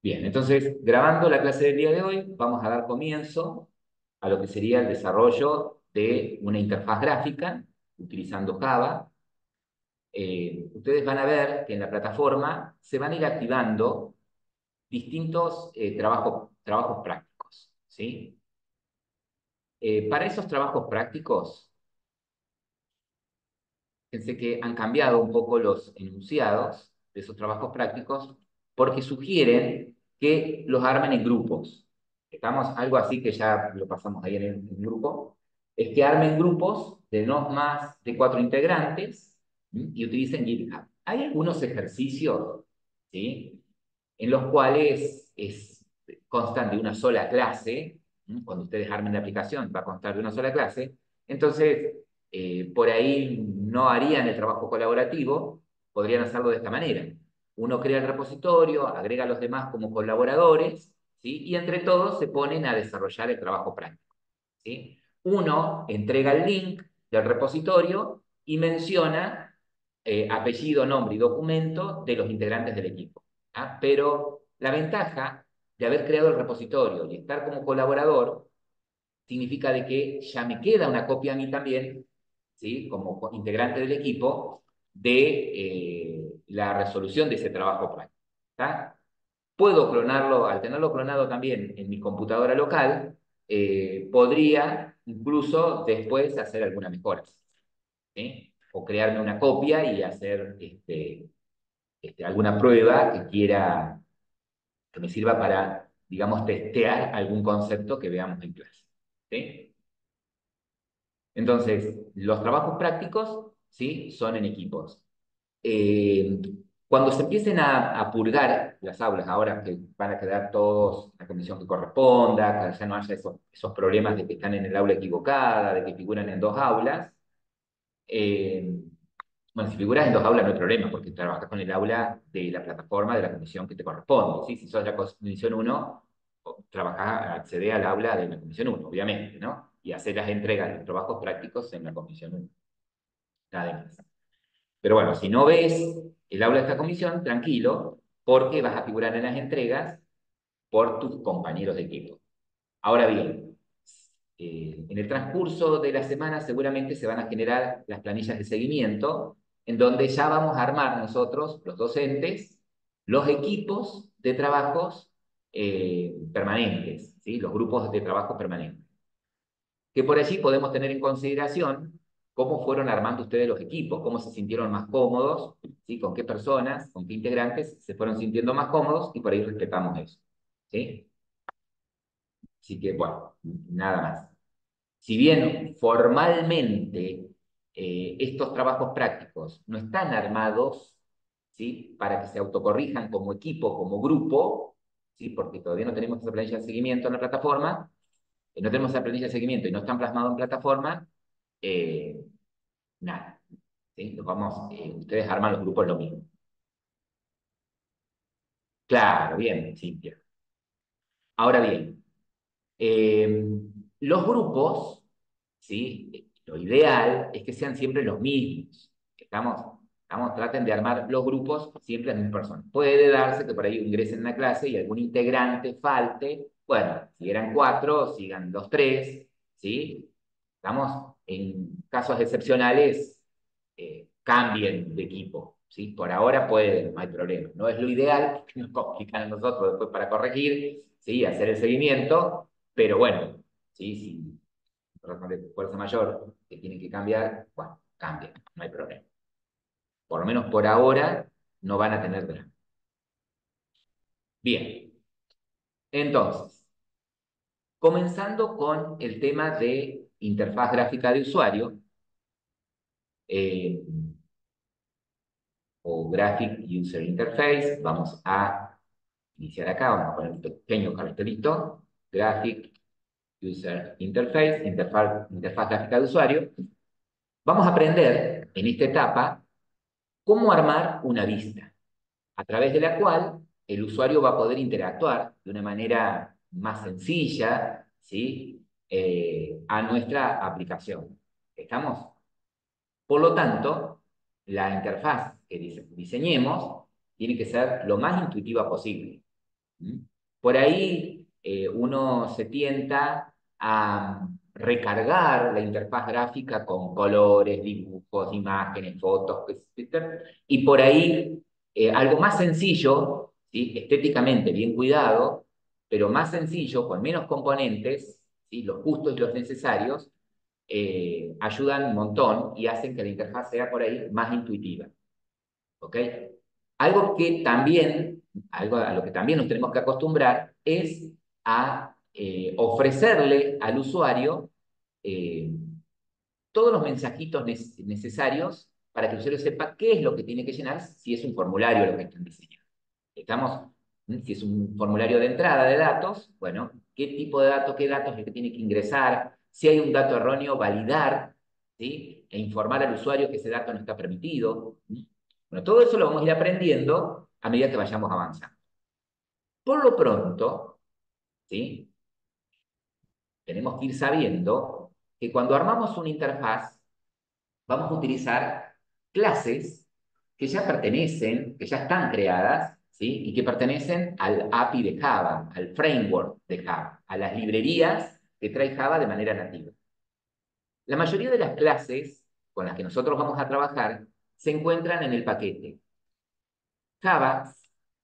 Bien, entonces, grabando la clase del día de hoy, vamos a dar comienzo a lo que sería el desarrollo de una interfaz gráfica utilizando Java. Ustedes van a ver que en la plataforma se van a ir activando distintos trabajos prácticos, ¿sí? Para esos trabajos prácticos, pensé que han cambiado un poco los enunciados de esos trabajos prácticos porque sugieren que los armen en grupos. Estamos algo así que ya lo pasamos ahí en el grupo, es que armen grupos de no más de 4 integrantes, ¿sí? Y utilicen GitHub. Hay algunos ejercicios, ¿sí? En los cuales constan de una sola clase. ¿Sí? Cuando ustedes armen la aplicación va a constar de una sola clase. Entonces, por ahí no harían el trabajo colaborativo, podrían hacerlo de esta manera. Uno crea el repositorio, agrega a los demás como colaboradores, ¿sí? Y entre todos se ponen a desarrollar el trabajo práctico, ¿sí? Uno entrega el link del repositorio y menciona apellido, nombre y documento de los integrantes del equipo. ¿Ah? Pero la ventaja de haber creado el repositorio y estar como colaborador significa de que ya me queda una copia a mí también, ¿sí? Como integrante del equipo, de la resolución de ese trabajo práctico. ¿Tá? Puedo clonarlo, al tenerlo clonado también en mi computadora local, podría incluso después hacer algunas mejoras, ¿sí? O crearme una copia y hacer alguna prueba que me sirva para, digamos, testear algún concepto que veamos en clase, ¿sí? Entonces, los trabajos prácticos, ¿sí? Son en equipos. Eh, Cuando se empiecen a purgar las aulas, ahora que van a quedar todos en la condición que corresponda, que ya no haya esos problemas de que están en el aula equivocada, de que figuran en dos aulas, eh, bueno, si figuras en dos aulas no hay problema, porque trabajas con el aula de la plataforma de la comisión que te corresponde, ¿sí? Si sos la comisión uno, trabajás, accede al aula de la comisión uno, obviamente, ¿no? Y hacer las entregas de los trabajos prácticos en la comisión uno, nada más. Pero bueno, si no ves el aula de esta comisión, tranquilo, porque vas a figurar en las entregas por tus compañeros de equipo. Ahora bien, en el transcurso de la semana seguramente se van a generar las planillas de seguimiento, en donde ya vamos a armar nosotros, los docentes, los equipos de trabajos permanentes, ¿sí? Los grupos de trabajo permanentes. Que por allí podemos tener en consideración cómo fueron armando ustedes los equipos, cómo se sintieron más cómodos, ¿sí? Con qué personas, con qué integrantes se fueron sintiendo más cómodos y por ahí respetamos eso, ¿sí? Así que, bueno, nada más. Si bien formalmente estos trabajos prácticos no están armados, ¿sí? Para que se autocorrijan como equipo, como grupo, ¿sí? Porque todavía no tenemos esa planilla de seguimiento en la plataforma, no tenemos esa planilla de seguimiento y no están plasmados en plataforma, eh, nada. ¿Sí? Ustedes arman los grupos lo mismo. Claro, bien, Cintia. Ahora bien, eh, los grupos, ¿sí? Lo ideal es que sean siempre los mismos. Traten de armar los grupos siempre las mismas personas. Puede darse que por ahí ingresen en una clase y algún integrante falte. Bueno, si eran 4, sigan los 3, ¿sí? Estamos en casos excepcionales, cambien de equipo, ¿sí? Por ahora pueden, no hay problema. No es lo ideal, porque nos complican a nosotros después para corregir, ¿sí? Hacer el seguimiento, pero bueno, ¿sí? Si por razón de fuerza mayor que tienen que cambiar, bueno, cambien, no hay problema. Por lo menos por ahora no van a tener drama. Bien, entonces, comenzando con el tema de interfaz gráfica de usuario, eh, o Graphic User Interface. Vamos a iniciar acá, vamos a poner un pequeño cartelito, Graphic User Interface, interfaz gráfica de usuario. Vamos a aprender en esta etapa cómo armar una vista, a través de la cual el usuario va a poder interactuar de una manera más sencilla, ¿sí? A nuestra aplicación. ¿Estamos? Por lo tanto, la interfaz que diseñemos tiene que ser lo más intuitiva posible. ¿Mm? Por ahí uno se tienta a recargar la interfaz gráfica con colores, dibujos, imágenes, fotos, etcétera. Y por ahí algo más sencillo, ¿sí? Estéticamente bien cuidado, pero más sencillo, con menos componentes, ¿sí? Los justos y los necesarios, ayudan un montón y hacen que la interfaz sea por ahí más intuitiva. ¿Ok? Algo que también, algo a lo que también nos tenemos que acostumbrar es a ofrecerle al usuario eh, todos los mensajitos necesarios para que el usuario sepa qué es lo que tiene que llenar si es un formulario lo que están diseñando. Estamos, si es un formulario de entrada de datos, bueno, qué tipo de datos, qué datos es el que tiene que ingresar, si hay un dato erróneo, validar, ¿sí? E informar al usuario que ese dato no está permitido. Bueno, todo eso lo vamos a ir aprendiendo a medida que vayamos avanzando. Por lo pronto, ¿sí? Tenemos que ir sabiendo que cuando armamos una interfaz, vamos a utilizar clases que ya pertenecen, que ya están creadas, ¿sí? Y que pertenecen al API de Java, al framework de Java, a las librerías que trae Java de manera nativa. La mayoría de las clases con las que nosotros vamos a trabajar se encuentran en el paquete Java,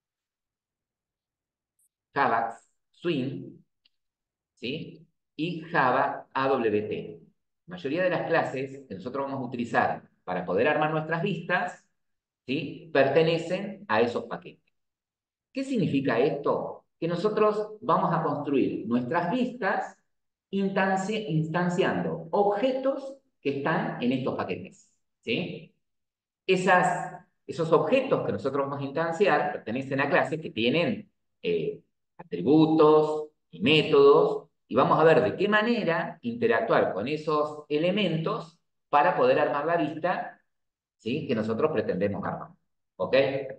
Java Swing, ¿sí? Y Java AWT. La mayoría de las clases que nosotros vamos a utilizar para poder armar nuestras vistas, ¿sí? Pertenecen a esos paquetes. ¿Qué significa esto? Que nosotros vamos a construir nuestras vistas instanciando objetos que están en estos paquetes, ¿sí? Esos objetos que nosotros vamos a instanciar pertenecen a clases que tienen atributos y métodos, y vamos a ver de qué manera interactuar con esos elementos para poder armar la vista, ¿sí? Que nosotros pretendemos armar. ¿Ok?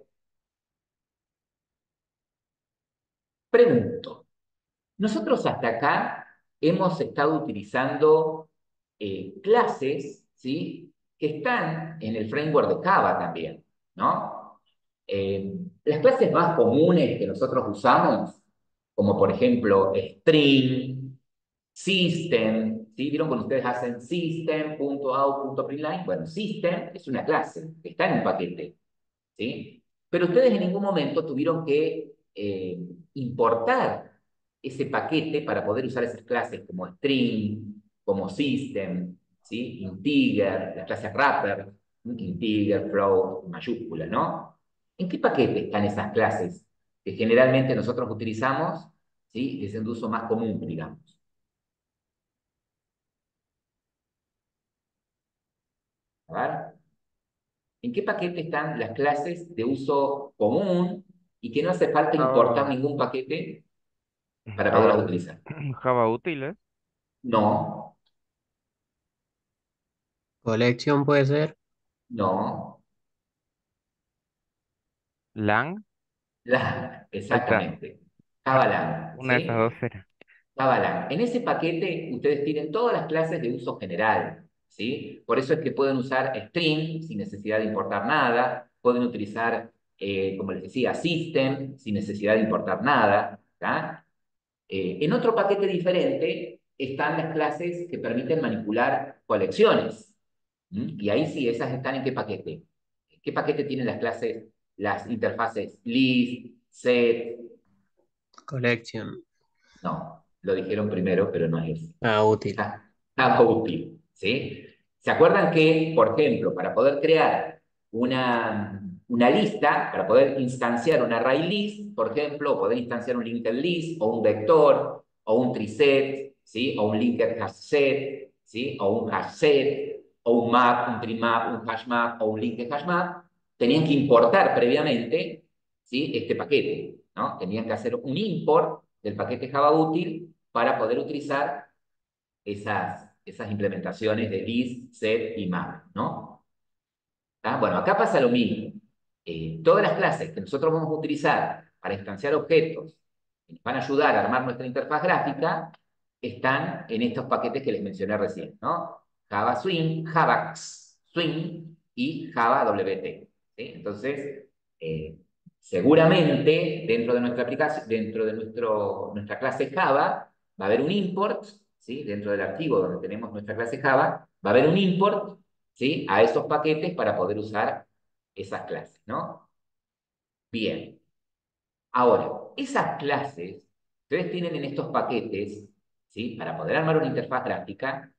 Pregunto, nosotros hasta acá hemos estado utilizando clases, ¿sí? Que están en el framework de Java también, ¿no? Las clases más comunes que nosotros usamos, como por ejemplo string, system, ¿sí? ¿Vieron cuando ustedes hacen system.out.println? Bueno, system es una clase, está en un paquete, ¿sí? Pero ustedes en ningún momento tuvieron que importar ese paquete para poder usar esas clases como string, como system, ¿sí? Integer, las clases wrapper, integer, float, mayúscula, ¿no? ¿En qué paquete están esas clases que generalmente nosotros utilizamos, ¿sí? Que es el uso más común, digamos? A ver. ¿En qué paquete están las clases de uso común y que no hace falta importar Java, ningún paquete para Java, poderlas utilizar? Java útiles, No, Colección puede ser. no, lang, ahí está, exactamente. Javalan, una de esas dos ¿sí? era. Javalan. En ese paquete ustedes tienen todas las clases de uso general, ¿sí? Por eso es que pueden usar string sin necesidad de importar nada, pueden utilizar, como les decía, system sin necesidad de importar nada, ¿tá? En otro paquete diferente están las clases que permiten manipular colecciones. ¿Mm? Y ahí sí, esas están en qué paquete. ¿Qué paquete tienen las clases, las interfaces list, set? Colección. No, lo dijeron primero, pero no es ese. Ah, útil. Está útil, ¿sí? ¿Se acuerdan que, por ejemplo, para poder crear una lista, para poder instanciar un array list, por ejemplo, poder instanciar un linked list, o un vector, o un triset, ¿sí? O un linked hash set, ¿sí? O un hash set, o un map, un trimap, un hash map, o un linked hash map, tenían que importar previamente, ¿sí? Este paquete, ¿no? Tenían que hacer un import del paquete Java útil para poder utilizar esas implementaciones de list, set y map, ¿no? ¿Tá? Bueno, acá pasa lo mismo. Todas las clases que nosotros vamos a utilizar para instanciar objetos que nos van a ayudar a armar nuestra interfaz gráfica están en estos paquetes que les mencioné recién, ¿no? Java Swing, Javax Swing y Java WT. ¿Sí? Entonces, seguramente dentro de nuestra aplicación, dentro de nuestra clase Java, va a haber un import, ¿sí? Dentro del archivo donde tenemos nuestra clase Java, va a haber un import, ¿sí? A esos paquetes para poder usar esas clases, ¿no? Bien. Ahora, esas clases, ustedes tienen en estos paquetes, ¿sí? Para poder armar una interfaz gráfica,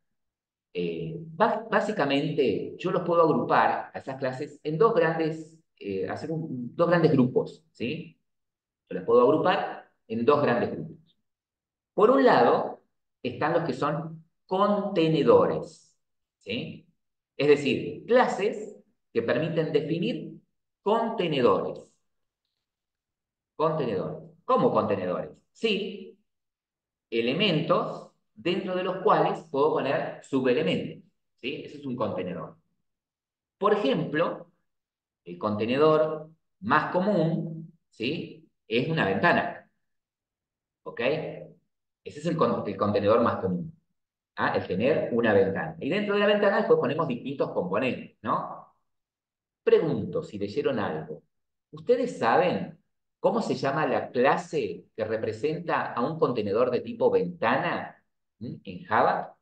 básicamente yo los puedo agrupar a esas clases en dos grandes, dos grandes grupos, ¿sí? Yo las puedo agrupar en dos grandes grupos. Por un lado, están los que son contenedores, ¿sí? Es decir, clases que permiten definir contenedores. Contenedores. ¿Cómo contenedores? Sí, elementos dentro de los cuales puedo poner subelementos, ¿sí? Ese es un contenedor. Por ejemplo, el contenedor más común, ¿sí? Es una ventana, ¿ok? Ese es el contenedor más común, ¿ah? El tener una ventana. Y dentro de la ventana después ponemos distintos componentes, ¿no? Pregunto si leyeron algo. ¿Ustedes saben cómo se llama la clase que representa a un contenedor de tipo ventana en Java?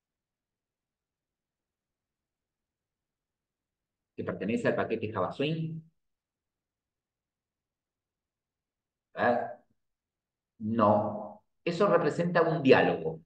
Que pertenece al paquete Java Swing. ¿Verdad? No. Eso representa un diálogo,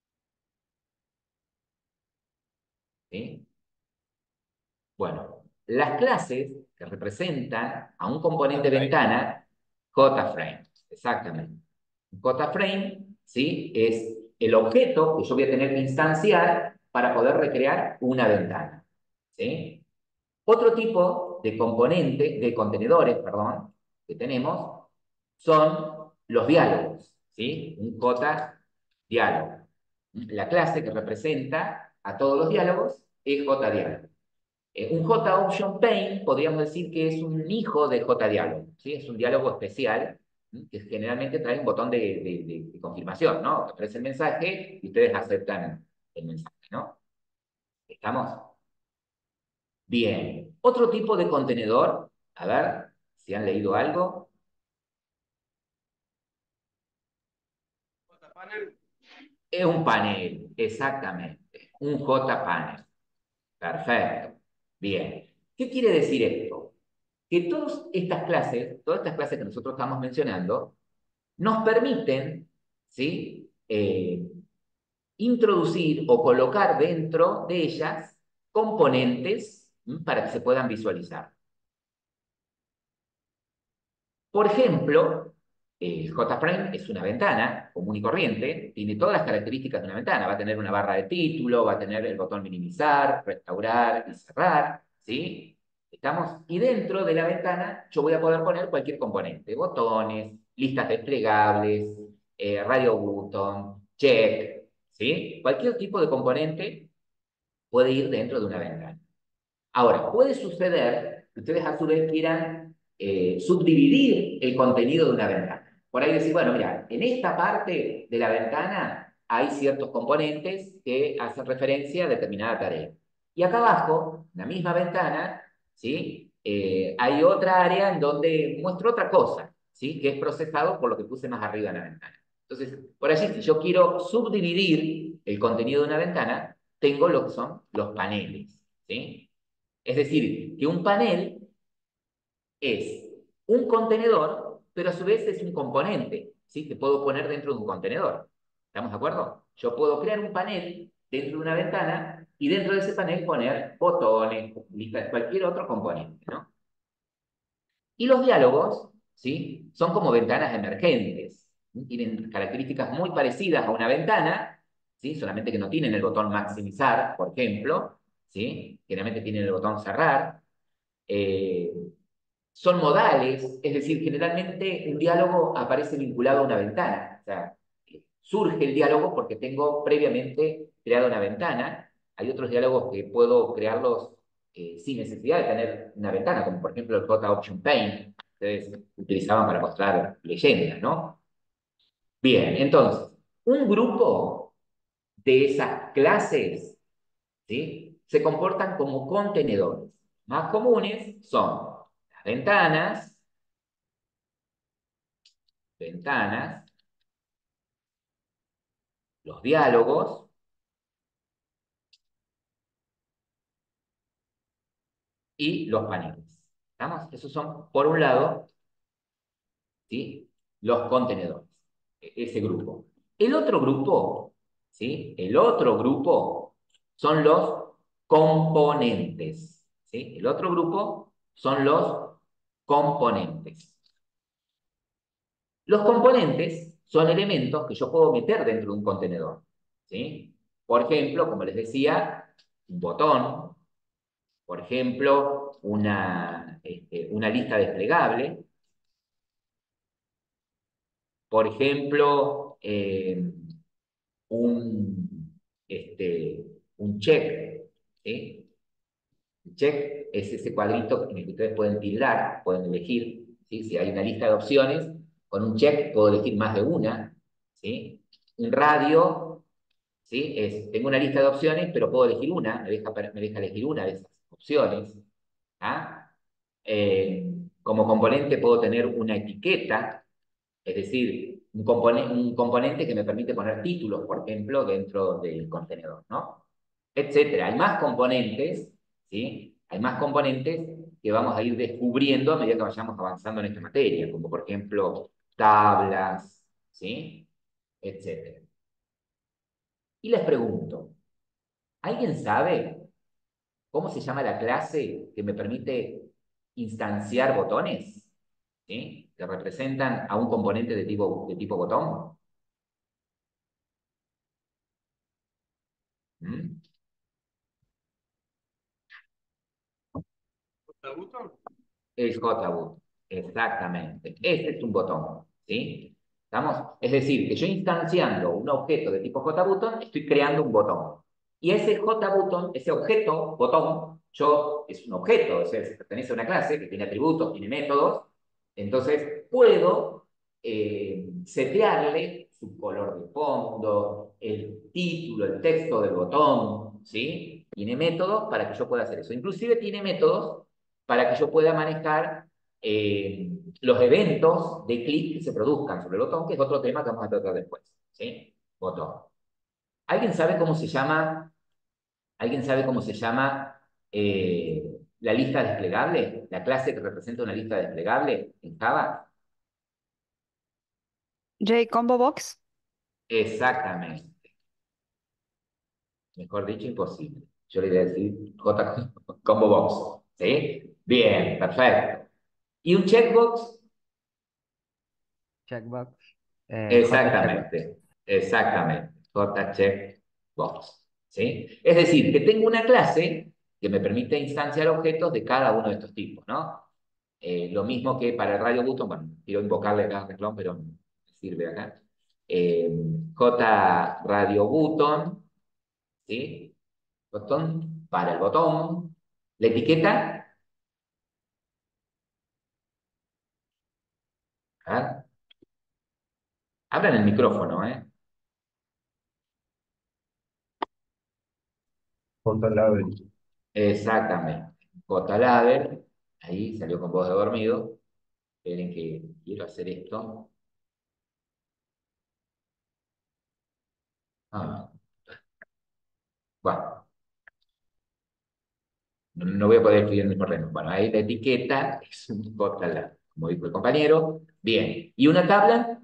¿sí? Bueno, las clases que representan a un componente JFrame. ventana, JFrame, exactamente. JFrame, ¿sí? Es el objeto que yo voy a tener que instanciar para poder recrear una ventana, ¿sí? Otro tipo de componente, de contenedores, perdón, que tenemos son los diálogos, ¿sí? Un J diálogo. La clase que representa a todos los diálogos es JDiálogo. Un JOptionPaint podríamos decir que es un hijo de JDiálogo, ¿sí? Es un diálogo especial que generalmente trae un botón de confirmación, ¿no? Aparece el mensaje y ustedes aceptan el mensaje, ¿no? ¿Estamos? Bien. Otro tipo de contenedor, a ver si han leído algo, es un panel, exactamente. Un JPanel. Perfecto. Bien. ¿Qué quiere decir esto? Que todas estas clases que nosotros estamos mencionando, nos permiten, ¿sí? Introducir o colocar dentro de ellas componentes para que se puedan visualizar. Por ejemplo, JFrame es una ventana común y corriente, tiene todas las características de una ventana, va a tener una barra de título, va a tener el botón minimizar, restaurar y cerrar, ¿sí? ¿Estamos? Y dentro de la ventana yo voy a poder poner cualquier componente, botones, listas desplegables, radio button, check, ¿sí? Cualquier tipo de componente puede ir dentro de una ventana. Ahora, puede suceder que ustedes a su vez quieran subdividir el contenido de una ventana. Por ahí decir, bueno, mira, en esta parte de la ventana hay ciertos componentes que hacen referencia a determinada tarea. Y acá abajo, en la misma ventana, ¿sí? Hay otra área en donde muestro otra cosa, ¿sí? Que es procesado por lo que puse más arriba en la ventana. Entonces, por allí, si yo quiero subdividir el contenido de una ventana, tengo lo que son los paneles, ¿sí? Es decir, que un panel es un contenedor, pero a su vez es un componente, ¿sí? Que puedo poner dentro de un contenedor. ¿Estamos de acuerdo? Yo puedo crear un panel dentro de una ventana y dentro de ese panel poner botones, listas, cualquier otro componente, ¿no? Y los diálogos, ¿sí? Son como ventanas emergentes. Tienen características muy parecidas a una ventana, ¿sí? Solamente que no tienen el botón maximizar, por ejemplo, ¿sí? Generalmente tienen el botón cerrar. Eh, Son modales, es decir, generalmente un diálogo aparece vinculado a una ventana. O sea, surge el diálogo porque tengo previamente creado una ventana. Hay otros diálogos que puedo crearlos sin necesidad de tener una ventana, como por ejemplo el JOptionPaint, que ustedes utilizaban para mostrar leyendas, ¿no? Bien, entonces, un grupo de esas clases, ¿sí? Se comportan como contenedores. Más comunes son las ventanas, ventanas, los diálogos y los paneles. ¿Estamos? Esos son, por un lado, ¿sí? Los contenedores, ese grupo. El otro grupo, ¿sí? El otro grupo son los componentes, ¿sí? El otro grupo son los componentes. Los componentes son elementos que yo puedo meter dentro de un contenedor, ¿sí? Por ejemplo, como les decía, un botón, por ejemplo, una lista desplegable, por ejemplo, un, un check, ¿sí? El check es ese cuadrito en el que ustedes pueden tildar, pueden elegir, ¿sí? Si hay una lista de opciones, con un check puedo elegir más de una, ¿sí? Un radio, ¿sí? Tengo una lista de opciones, pero puedo elegir una, me deja elegir una de esas opciones. ¿Ah? Como componente puedo tener una etiqueta, es decir, un componente que me permite poner títulos, por ejemplo, dentro del contenedor, ¿no? Etcétera. Hay más componentes, ¿sí? Hay más componentes que vamos a ir descubriendo a medida que vayamos avanzando en esta materia, como por ejemplo tablas, ¿sí? Etcétera. Y les pregunto, ¿alguien sabe cómo se llama la clase que me permite instanciar botones? ¿Sí? Que representan a un componente de tipo botón. ¿Mm? El JBoot, exactamente. Este es un botón, ¿sí? ¿Estamos? Es decir, que yo instanciando un objeto de tipo JButton, estoy creando un botón. Y ese JButton, ese objeto, botón, es un objeto, o sea, pertenece a una clase que tiene atributos, tiene métodos, entonces puedo setearle su color de fondo, el título, el texto del botón, ¿sí? Tiene métodos para que yo pueda hacer eso. Inclusive tiene métodos para que yo pueda manejar los eventos de clic que se produzcan sobre el botón, que es otro tema que vamos a tratar después. ¿Sí? Botón. ¿Alguien sabe cómo se llama? ¿Alguien sabe cómo se llama la lista desplegable? La clase que representa una lista desplegable en Java. Combo Box. Exactamente. Mejor dicho, imposible. Yo le iba a decir J combo box. ¿Sí? Bien, perfecto. ¿Y un checkbox? Checkbox. J checkbox. Exactamente, exactamente. J-checkbox. ¿Sí? Es decir, que tengo una clase que me permite instanciar objetos de cada uno de estos tipos, ¿no? Lo mismo que para el radio button, bueno, quiero invocarle acá a reclamo, pero no sirve acá. J radio button, ¿sí? Botón para el botón. La etiqueta, a ver, abran el micrófono, ¿eh? JLabel. Exactamente. JLabel, ahí salió con voz de dormido. Esperen que quiero hacer esto. Ah, bueno, no voy a poder escribir en el mismo orden. Bueno, ahí la etiqueta es un JLabel, como dijo el compañero. Bien. ¿Y una tabla?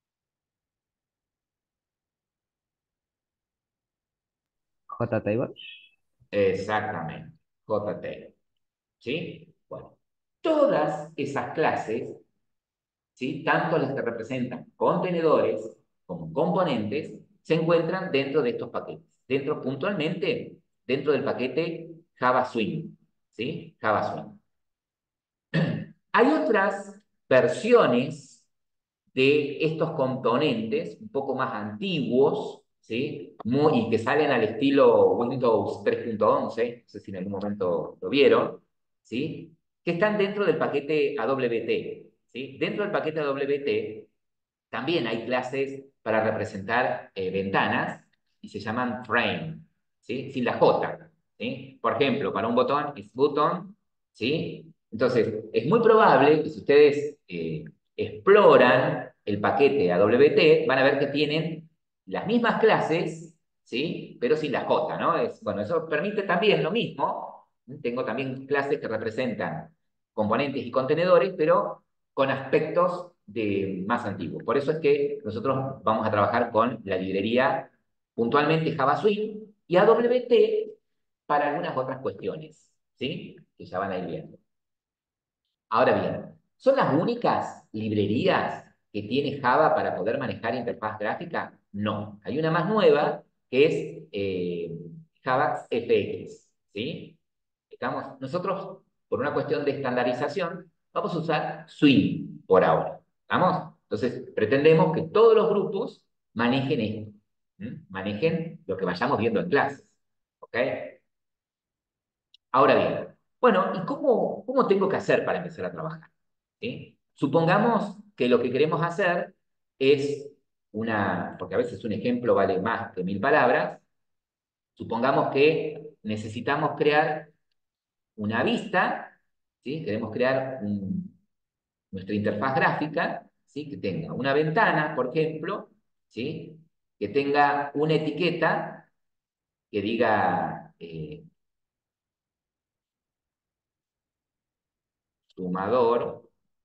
J table. Exactamente. JT. ¿Sí? Bueno, todas esas clases, ¿sí? Tanto las que representan contenedores como componentes, se encuentran dentro de estos paquetes. Puntualmente, dentro del paquete Java Swing, ¿sí? Java Swing. Hay otras versiones de estos componentes un poco más antiguos, ¿sí? Y que salen al estilo Windows 3.11, no sé si en algún momento lo vieron, ¿sí? Que están dentro del paquete AWT, ¿sí? Dentro del paquete AWT también hay clases para representar ventanas y se llaman frame, ¿sí? Sin la J, ¿sí? Por ejemplo, para un botón es button, ¿sí? Entonces, es muy probable que si ustedes exploran el paquete AWT, van a ver que tienen las mismas clases, ¿sí? Pero sin la J, ¿no? Bueno, eso permite también lo mismo. Tengo también clases que representan componentes y contenedores, pero con aspectos más antiguos. Por eso es que nosotros vamos a trabajar con la librería puntualmente Java Swing y AWT para algunas otras cuestiones, ¿sí? Que ya van a ir viendo. Ahora bien, ¿son las únicas librerías que tiene Java para poder manejar interfaz gráfica? No. Hay una más nueva que es Java FX, ¿sí? Nosotros, por una cuestión de estandarización, vamos a usar Swing por ahora. ¿Estamos? Entonces, pretendemos que todos los grupos manejen esto. Manejen lo que vayamos viendo en clases. ¿Ok? Ahora bien, bueno, ¿y cómo tengo que hacer para empezar a trabajar? ¿Sí? Supongamos que lo que queremos hacer es porque a veces un ejemplo vale más que 1000 palabras, supongamos que necesitamos crear una vista, ¿sí? Queremos crear nuestra interfaz gráfica, ¿sí? Que tenga una ventana, por ejemplo, ¿sí? Que tenga una etiqueta que diga sumador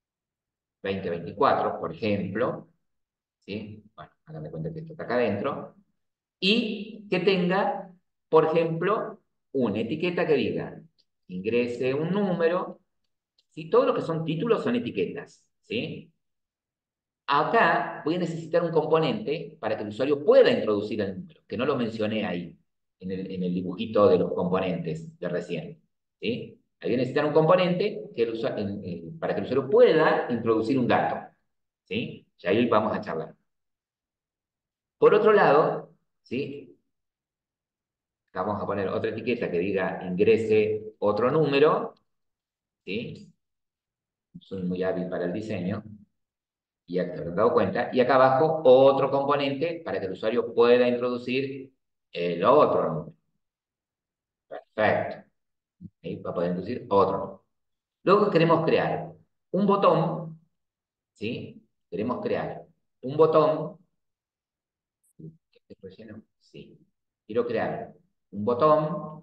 2024, por ejemplo, ¿sí? Bueno, hagan de cuenta que esto está acá adentro, y que tenga, por ejemplo, una etiqueta que diga, ingrese un número, ¿sí? Todo lo que son títulos son etiquetas, ¿sí? Acá voy a necesitar un componente para que el usuario pueda introducir el número, que no lo mencioné ahí, en el dibujito de los componentes de recién, ¿sí? Ahí voy a necesitar un componente para que el usuario pueda introducir un dato, ¿sí? Y ahí vamos a charlar. Por otro lado, ¿sí? Acá vamos a poner otra etiqueta que diga ingrese otro número, ¿sí? Soy muy hábil para el diseño, y ya te habrán dado cuenta. Y acá abajo otro componente para que el usuario pueda introducir el otro número. Perfecto. Ahí va a poder introducir otro número. Luego queremos crear un botón, ¿sí? Queremos crear un botón. ¿Este relleno? Sí. Quiero crear un botón.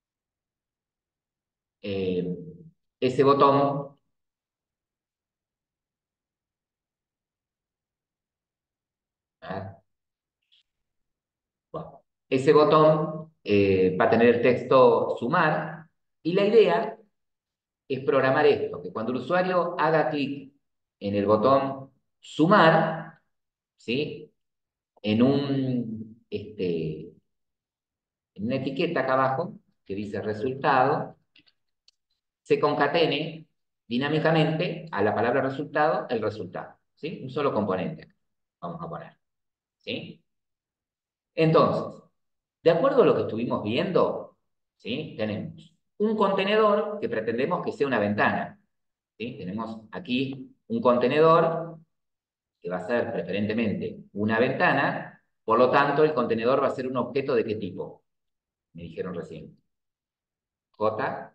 eh, Ese botón, a ver, bueno, ese botón va a tener el texto sumar y la idea es programar esto, que cuando el usuario haga clic en el botón sumar, ¿sí? En en una etiqueta acá abajo que dice resultado, se concatene dinámicamente a la palabra resultado el resultado, ¿sí? Un solo componente, vamos a poner, ¿sí? Entonces, de acuerdo a lo que estuvimos viendo, ¿sí? Tenemos un contenedor que pretendemos que sea una ventana, ¿sí? Tenemos aquí un contenedor que va a ser preferentemente una ventana, por lo tanto el contenedor va a ser un objeto ¿de qué tipo? Me dijeron recién. J,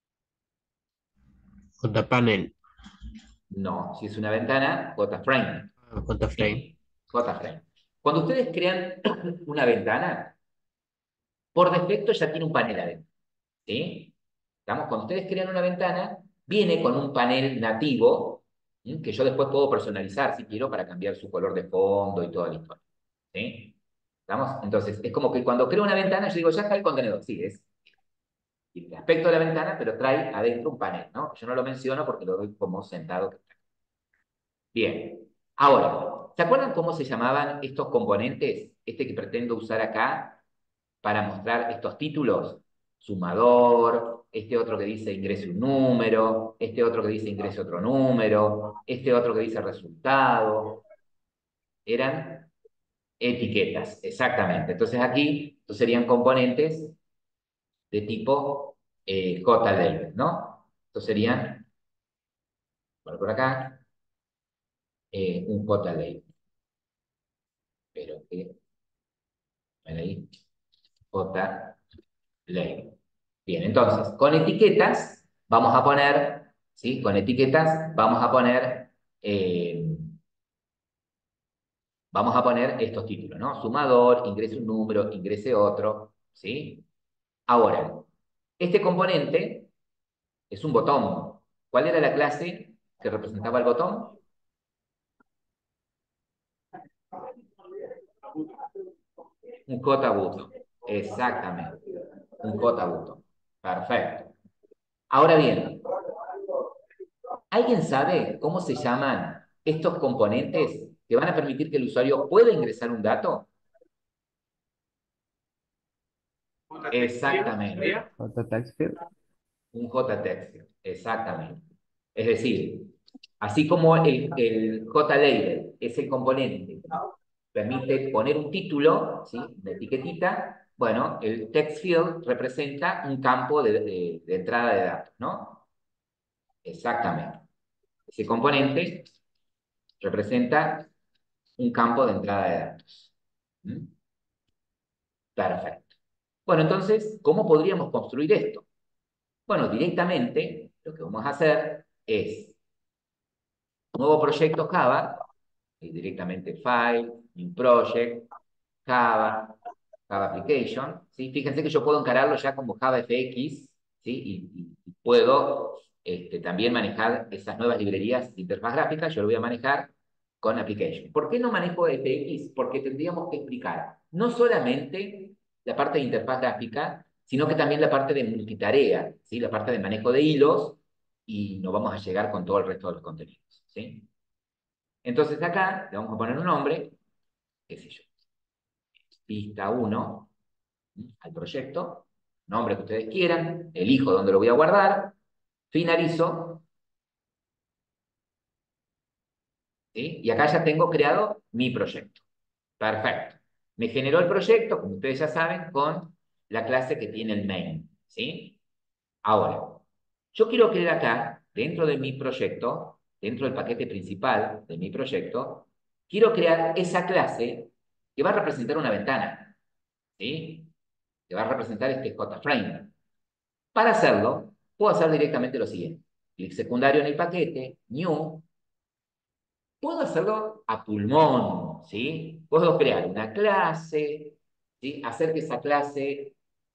JPanel. no, si es una ventana, JFrame, JFrame. ¿sí? JFrame. Cuando ustedes crean una ventana, por defecto ya tiene un panel adentro, ¿sí? Cuando ustedes crean una ventana, viene con un panel nativo, ¿sí? Que yo después puedo personalizar si quiero para cambiar su color de fondo y toda la historia, ¿sí? ¿Estamos? Entonces, es como que cuando creo una ventana, yo digo, ya está el contenedor. Sí, es el aspecto de la ventana, pero trae adentro un panel, ¿no? Yo no lo menciono porque lo doy como sentado. Bien. Ahora, ¿se acuerdan cómo se llamaban estos componentes? Este que pretendo usar acá para mostrar estos títulos. Sumador, este otro que dice ingrese un número, este otro que dice ingrese otro número, este otro que dice resultado. Eran etiquetas, exactamente. Entonces aquí, estos serían componentes de tipo JLabel, ¿no? Estos serían, por acá, un JLabel. Pero que, ven ahí, JLabel. Bien, entonces, con etiquetas vamos a poner, ¿sí? Con etiquetas vamos a poner vamos a poner estos títulos, ¿no? Sumador, ingrese un número, ingrese otro, ¿sí? Ahora, este componente es un botón. ¿Cuál era la clase que representaba el botón? Un button. Exactamente. Un button. Perfecto. Ahora bien, ¿alguien sabe cómo se llaman estos componentes que van a permitir que el usuario pueda ingresar un dato? Exactamente. Auto text field. Un JText. Exactamente. Es decir, así como el JLabel es el componente que permite poner un título, ¿sí? Una etiquetita, bueno, el text field representa un campo de entrada de datos, ¿no? Exactamente. Ese componente representa un campo de entrada de datos. ¿Mm? Perfecto. Bueno, entonces, ¿cómo podríamos construir esto? Bueno, directamente lo que vamos a hacer es nuevo proyecto Java, y directamente File, New Project, Java, Java Application, ¿sí? Fíjense que yo puedo encararlo ya como JavaFX, ¿sí? Y puedo también manejar esas nuevas librerías de interfaz gráfica, yo lo voy a manejar con Application. ¿Por qué no manejo FX? Porque tendríamos que explicar no solamente la parte de interfaz gráfica, sino que también la parte de multitarea, ¿sí? La parte de manejo de hilos, y no vamos a llegar con todo el resto de los contenidos, ¿sí? Entonces acá le vamos a poner un nombre, qué sé yo, pista 1 al proyecto, nombre que ustedes quieran, elijo dónde lo voy a guardar, finalizo, ¿sí? Y acá ya tengo creado mi proyecto. Perfecto. Me generó el proyecto, como ustedes ya saben, con la clase que tiene el main, ¿sí? Ahora, yo quiero crear acá, dentro de mi proyecto, dentro del paquete principal de mi proyecto, quiero crear esa clase que va a representar una ventana, ¿sí? Que va a representar este JFrame. Para hacerlo, puedo hacer directamente lo siguiente. Clic secundario en el paquete, New. Puedo hacerlo a pulmón, ¿sí? Puedo crear una clase, ¿sí? Hacer que esa clase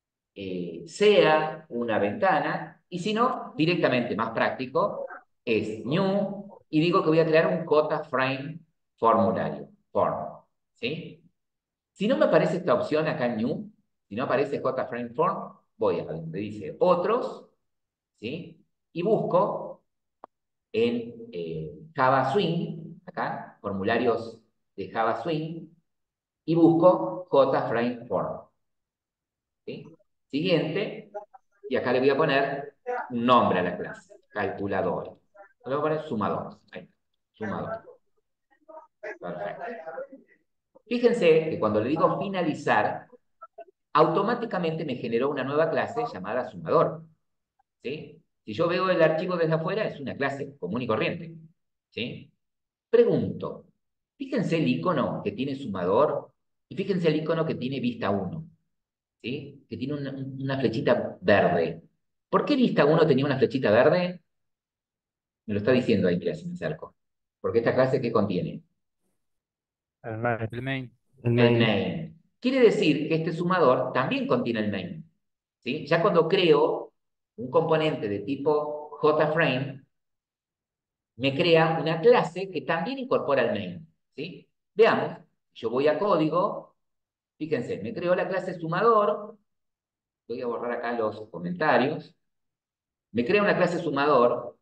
sea una ventana, y si no, directamente más práctico, es New, y digo que voy a crear un JFrame formulario, form, ¿sí? Si no me aparece esta opción acá en New, si no aparece JFrame form, voy a donde dice otros, ¿sí? Y busco en Java Swing, acá, formularios de Java Swing, y busco JFrame Form, ¿sí? Siguiente, y acá le voy a poner un nombre a la clase, calculador. Le voy a poner sumador. Ahí, sumador. Perfecto. Fíjense que cuando le digo finalizar, automáticamente me generó una nueva clase llamada sumador, ¿sí? Si yo veo el archivo desde afuera, es una clase común y corriente, ¿sí? Pregunto, fíjense el icono que tiene sumador y fíjense el icono que tiene vista uno, ¿sí? Que tiene una flechita verde. ¿Por qué vista uno tenía una flechita verde? Me lo está diciendo ahí, mira, si me acerco. Porque esta clase, ¿qué contiene? El main. El main. El El main. main. Quiere decir que este sumador también contiene el main, ¿sí? Ya cuando creo un componente de tipo JFrame, me crea una clase que también incorpora el main, ¿sí? Veamos, yo voy a código, fíjense, me creó la clase sumador, voy a borrar acá los comentarios, me crea una clase sumador,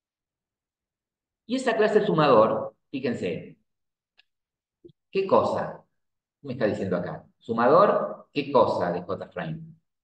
y esa clase sumador, fíjense, ¿qué cosa? ¿Qué me está diciendo acá? Sumador, ¿qué cosa de JFrame?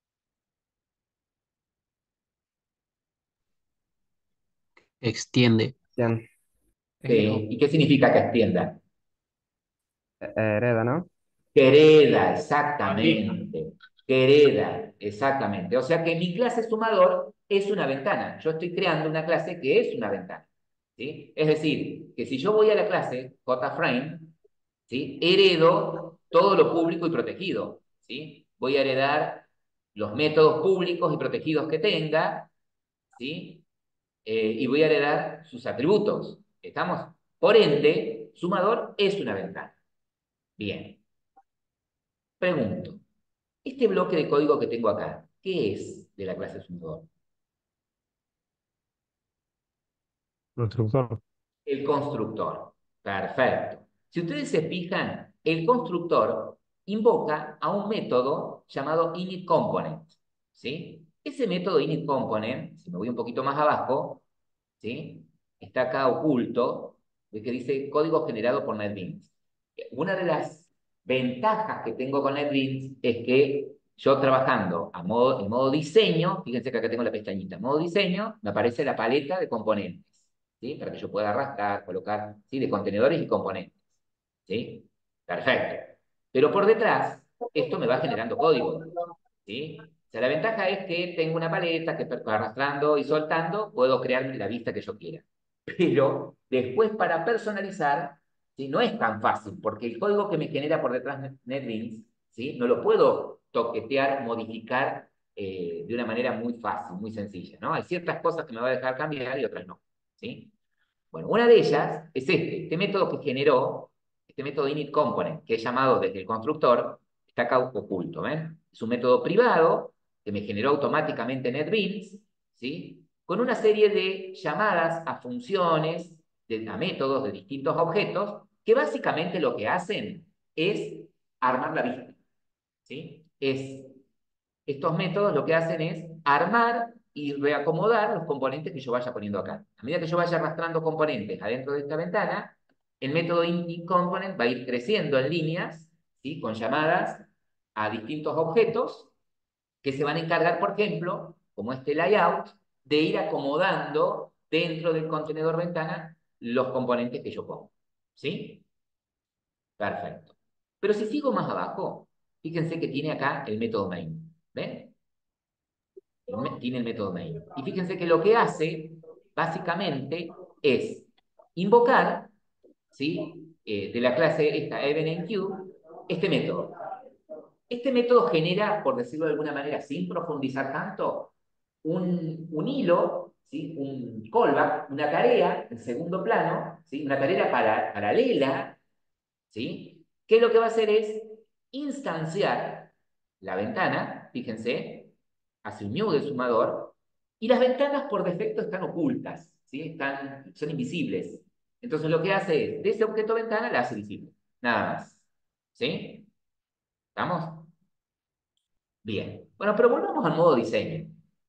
Extiende. Bien. Es hijo. ¿Y qué significa que extienda? Hereda, ¿no? Que hereda, exactamente. Que hereda, exactamente. O sea que mi clase sumador es una ventana. Yo estoy creando una clase que es una ventana, ¿sí? Es decir, que si yo voy a la clase JFrame, ¿sí? Heredo todo lo público y protegido, ¿sí? Voy a heredar los métodos públicos y protegidos que tenga, ¿sí? Y voy a heredar sus atributos. ¿Estamos? Por ende, sumador es una ventana. Bien. Pregunto, este bloque de código que tengo acá, ¿qué es de la clase sumador? Constructor. El constructor. Perfecto. Si ustedes se fijan, el constructor invoca a un método llamado initComponent. ¿Sí? Ese método initComponent, si me voy un poquito más abajo, ¿sí? Está acá oculto, de que dice código generado por NetBeans. Una de las ventajas que tengo con NetBeans es que yo trabajando en modo diseño, fíjense que acá tengo la pestañita, en modo diseño, me aparece la paleta de componentes, ¿sí? Para que yo pueda arrastrar, colocar, ¿sí? De contenedores y componentes, ¿sí? Perfecto. Pero por detrás, esto me va generando código, ¿sí? O sea, la ventaja es que tengo una paleta que arrastrando y soltando puedo crear la vista que yo quiera. Pero después para personalizar, ¿sí? No es tan fácil, porque el código que me genera por detrás NetBeans, ¿sí? No lo puedo toquetear, modificar de una manera muy fácil, muy sencilla, ¿no? Hay ciertas cosas que me va a dejar cambiar y otras no, ¿sí? Bueno, una de ellas es este método que generó, este método init component, que he llamado desde el constructor, está acá oculto, ¿ven? Es un método privado que me generó automáticamente NetBeans, ¿sí? Con una serie de llamadas a funciones, a métodos de distintos objetos, que básicamente lo que hacen es armar la vista, ¿sí? Estos métodos lo que hacen es armar y reacomodar los componentes que yo vaya poniendo acá. A medida que yo vaya arrastrando componentes adentro de esta ventana, el método initComponent va a ir creciendo en líneas, ¿sí? Con llamadas a distintos objetos que se van a encargar, por ejemplo, como este layout, de ir acomodando dentro del contenedor ventana los componentes que yo pongo. ¿Sí? Perfecto. Pero si sigo más abajo, fíjense que tiene acá el método main. ¿Ven? Tiene el método main. Y fíjense que lo que hace, básicamente, es invocar, ¿sí? De la clase esta, EvenMQ, este método. Este método genera, por decirlo de alguna manera, sin profundizar tanto, un hilo, ¿sí? Un callback, una tarea en segundo plano, ¿sí? Una tarea paralela, ¿sí? Que lo que va a hacer es instanciar la ventana, fíjense, hace un new del sumador, y las ventanas por defecto están ocultas, ¿sí? Son invisibles. Entonces lo que hace es, de ese objeto ventana la hace visible, nada más. ¿Sí? ¿Estamos? Bien. Bueno, pero volvamos al modo diseño.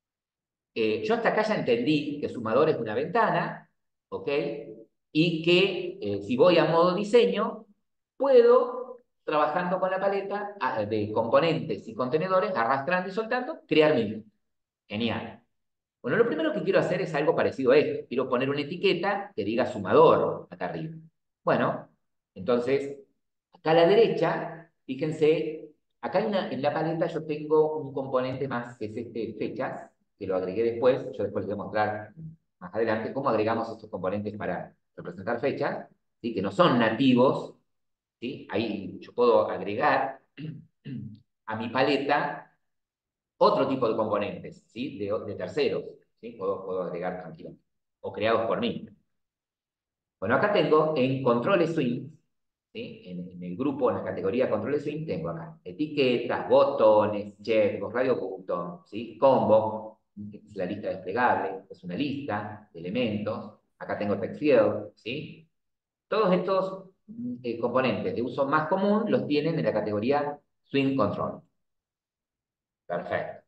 Yo hasta acá ya entendí que sumador es una ventana, ¿ok? Y que si voy a modo diseño, puedo, trabajando con la paleta de componentes y contenedores, arrastrando y soltando, crear mi vista. Genial. Bueno, lo primero que quiero hacer es algo parecido a esto. Quiero poner una etiqueta que diga sumador acá arriba. Bueno, entonces, acá a la derecha, fíjense, acá en la paleta yo tengo un componente más, que es este fechas, que lo agregué después. Yo después les voy a mostrar más adelante cómo agregamos estos componentes para representar fechas, ¿sí? Que no son nativos, ¿sí? Ahí yo puedo agregar a mi paleta otro tipo de componentes, ¿sí? De terceros, ¿sí? Puedo agregar tranquilamente, o creados por mí. Bueno, acá tengo en Control Swing, ¿sí? En el grupo, en la categoría Control Swing, tengo acá etiquetas, botones, checkbox, radio button, ¿sí? Combo, es la lista desplegable, es una lista de elementos. Acá tengo text field, ¿sí? Todos estos componentes de uso más común los tienen en la categoría Swing Control. Perfecto,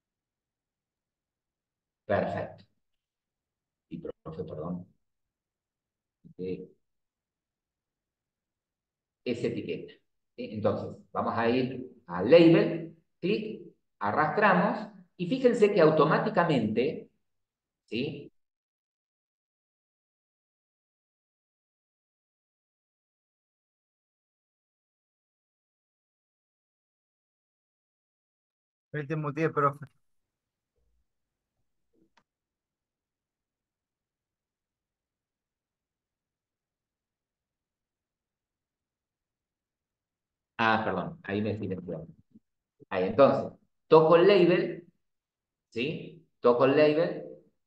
perfecto. Y profe, perdón. Esa etiqueta. ¿Sí? Entonces, vamos a ir al label, clic, arrastramos, y fíjense que automáticamente, ¿sí? Ahí te muteé, profe. Ah, perdón, ahí me silencié. Ahí, entonces, toco el label, ¿sí? Toco el label,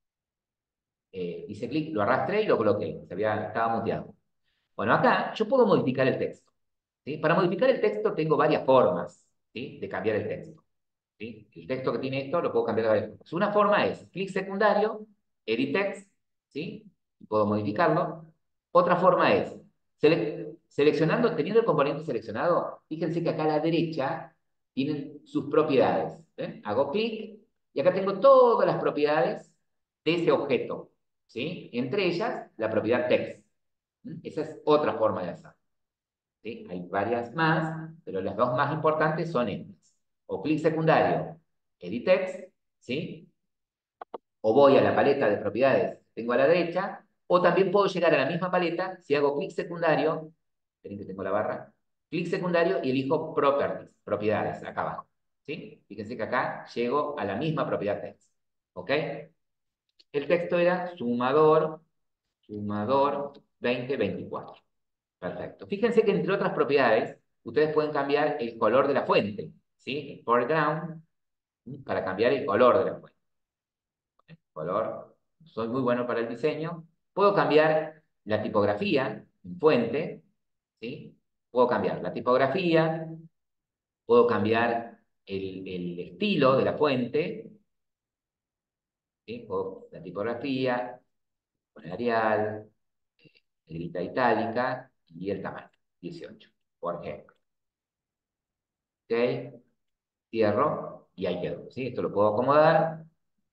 hice clic, lo arrastré y lo coloqué. Estaba muteado. Bueno, acá yo puedo modificar el texto. ¿Sí? Para modificar el texto tengo varias formas, ¿sí? De cambiar el texto. ¿Sí? El texto que tiene esto lo puedo cambiar de varias formas. Una forma es clic secundario, edit text, ¿sí? Puedo modificarlo. Otra forma es seleccionando, teniendo el componente seleccionado, fíjense que acá a la derecha tienen sus propiedades. ¿Eh? Hago clic y acá tengo todas las propiedades de ese objeto, ¿sí? Entre ellas, la propiedad text. Esa es otra forma de hacerlo. ¿Sí? Hay varias más, pero las dos más importantes son estas. O clic secundario, edit text, ¿sí? O voy a la paleta de propiedades que tengo a la derecha, o también puedo llegar a la misma paleta si hago clic secundario, esperen que tengo la barra, clic secundario y elijo properties, propiedades, acá abajo. ¿Sí? Fíjense que acá llego a la misma propiedad text. ¿Ok? El texto era sumador 2024. Perfecto. Fíjense que entre otras propiedades, ustedes pueden cambiar el color de la fuente, ¿sí? El foreground, para cambiar el color de la fuente. El color, soy muy bueno para el diseño. Puedo cambiar la tipografía en fuente, ¿sí? Puedo cambiar la tipografía, puedo cambiar el estilo de la fuente, ¿sí? La tipografía, poner Arial, negrita itálica y el tamaño, 18, por ejemplo. ¿Ok? Cierro y ahí quedó. ¿Sí? Esto lo puedo acomodar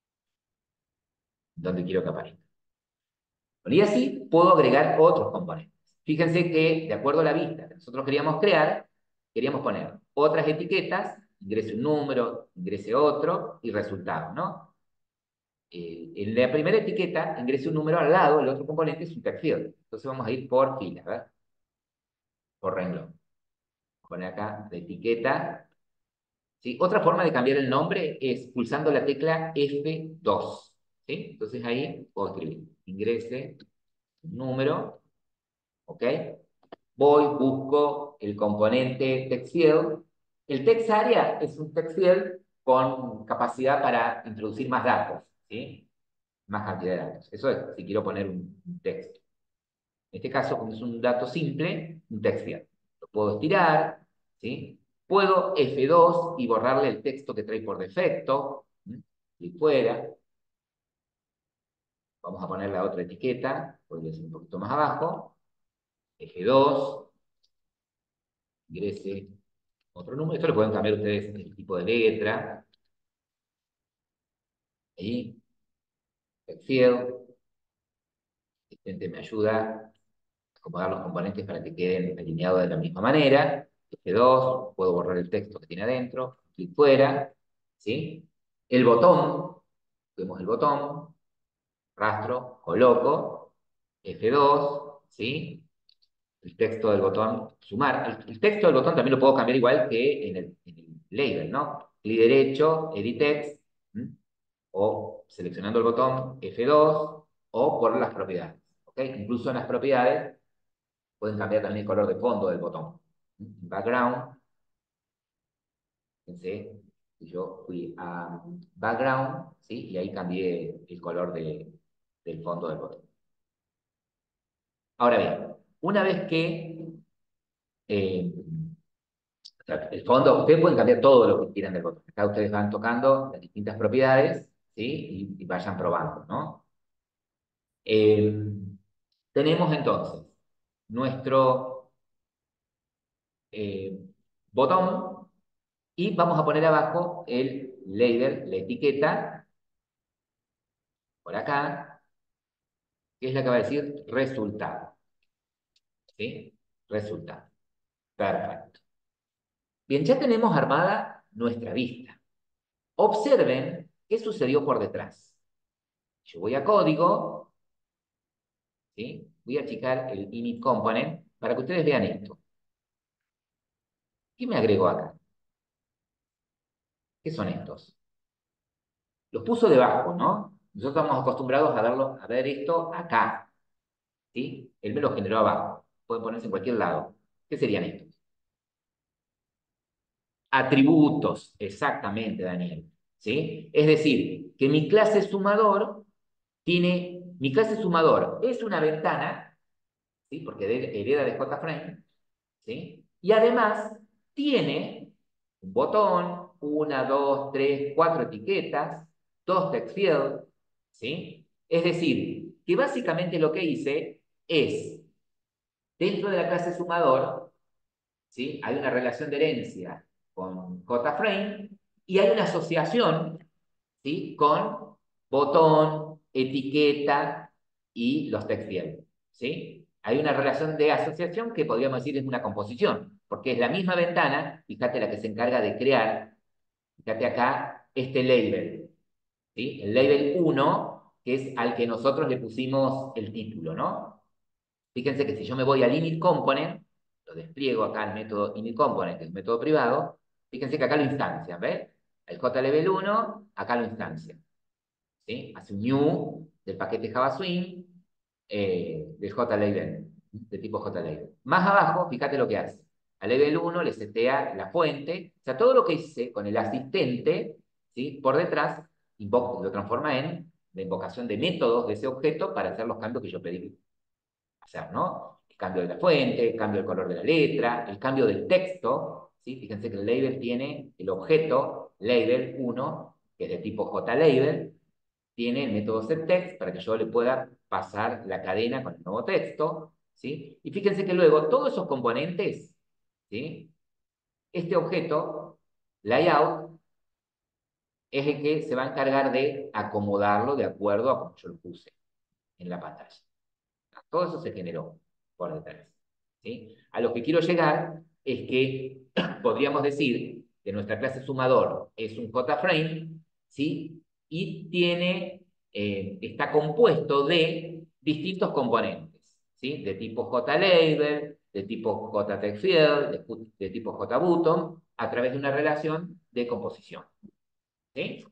donde quiero que aparezca. Bueno, y así puedo agregar otros componentes. Fíjense que, de acuerdo a la vista que nosotros queríamos crear, queríamos poner otras etiquetas, ingrese un número, ingrese otro y resultado, ¿no? En la primera etiqueta, ingrese un número al lado, el otro componente es un text field. Entonces vamos a ir por fila, ¿verdad? Por renglón. Poner acá la etiqueta. ¿Sí? Otra forma de cambiar el nombre es pulsando la tecla F2. ¿Sí? Entonces ahí puedo escribir ingrese un número, ¿ok? Voy, busco el componente text field. El text area es un text field con capacidad para introducir más datos, ¿sí? Más cantidad de datos. Eso es si quiero poner un texto. En este caso, como es un dato simple, un text field. Lo puedo estirar, ¿sí? Puedo F2 y borrarle el texto que trae por defecto, ¿sí? Y fuera. Vamos a poner la otra etiqueta, podría ser un poquito más abajo. F2, ingrese otro número. Esto lo pueden cambiar ustedes el tipo de letra. Ahí, text field. Este me ayuda a acomodar los componentes para que queden alineados de la misma manera. F2, puedo borrar el texto que tiene adentro, clic fuera, ¿sí? El botón, vemos el botón, rastro, coloco, F2, ¿sí? El texto del botón, sumar. El texto del botón también lo puedo cambiar igual que en el label, ¿no? Clic derecho, edit text, ¿m? O seleccionando el botón F2, o por las propiedades, ¿ok? Incluso en las propiedades pueden cambiar también el color de fondo del botón. Background, fíjense, yo fui a background, ¿sí? Y ahí cambié el color del fondo del botón. Ahora bien, una vez que eh, o sea, el fondo, ustedes pueden cambiar todo lo que quieran del botón. Acá ustedes van tocando las distintas propiedades, ¿sí? Y vayan probando, ¿no? Eh, tenemos entonces nuestro eh, botón y vamos a poner abajo el label, la etiqueta, por acá, que es la que va a decir resultado. ¿Sí? Resultado. Perfecto. Bien, ya tenemos armada nuestra vista. Observen qué sucedió por detrás. Yo voy a código, ¿sí? Voy a achicar el init component para que ustedes vean esto. ¿Qué me agrego acá? ¿Qué son estos? Los puso debajo, ¿no? Nosotros estamos acostumbrados a ver esto acá, ¿sí? Él me lo generó abajo. Pueden ponerse en cualquier lado. ¿Qué serían estos? Atributos, exactamente, Daniel. ¿Sí? Es decir, que mi clase sumador mi clase sumador es una ventana, ¿sí? Porque hereda de JFrame, ¿sí? Y además tiene un botón, una, dos, tres, cuatro etiquetas, dos text fields, ¿sí? Es decir, que básicamente lo que hice es, dentro de la clase sumador, ¿sí? Hay una relación de herencia con JFrame y hay una asociación, ¿sí? Con botón, etiqueta y los text fields, ¿sí? Hay una relación de asociación que podríamos decir es una composición, porque es la misma ventana, fíjate la que se encarga de crear, fíjate acá, este label, ¿sí? El label 1, que es al que nosotros le pusimos el título, ¿no? Fíjense que si yo me voy al init component, lo despliego acá el método init component, que es un método privado, fíjense que acá lo instancian, ¿ves? El JLevel 1, acá lo instancia, ¿sí? Hace un new del paquete Java Swing del JLabel, de tipo JLabel. Más abajo, fíjate lo que hace. Al level 1 le setea la fuente, o sea, todo lo que hice con el asistente, ¿sí? Por detrás, lo transforma en la invocación de métodos de ese objeto para hacer los cambios que yo pedí hacer, ¿no? El cambio de la fuente, el cambio del color de la letra, el cambio del texto, ¿sí? Fíjense que el label tiene el objeto label 1, que es de tipo JLabel, tiene el método setText para que yo le pueda pasar la cadena con el nuevo texto, ¿sí? Y fíjense que luego todos esos componentes, ¿sí? Este objeto, layout, es el que se va a encargar de acomodarlo de acuerdo a como yo lo puse en la pantalla. Todo eso se generó por detrás, ¿sí? A lo que quiero llegar es que podríamos decir que nuestra clase sumador es un JFrame, ¿sí? Y está compuesto de distintos componentes, ¿sí? De tipo JLabel, de tipo JTextField, de tipo JButton, a través de una relación de composición, ¿sí?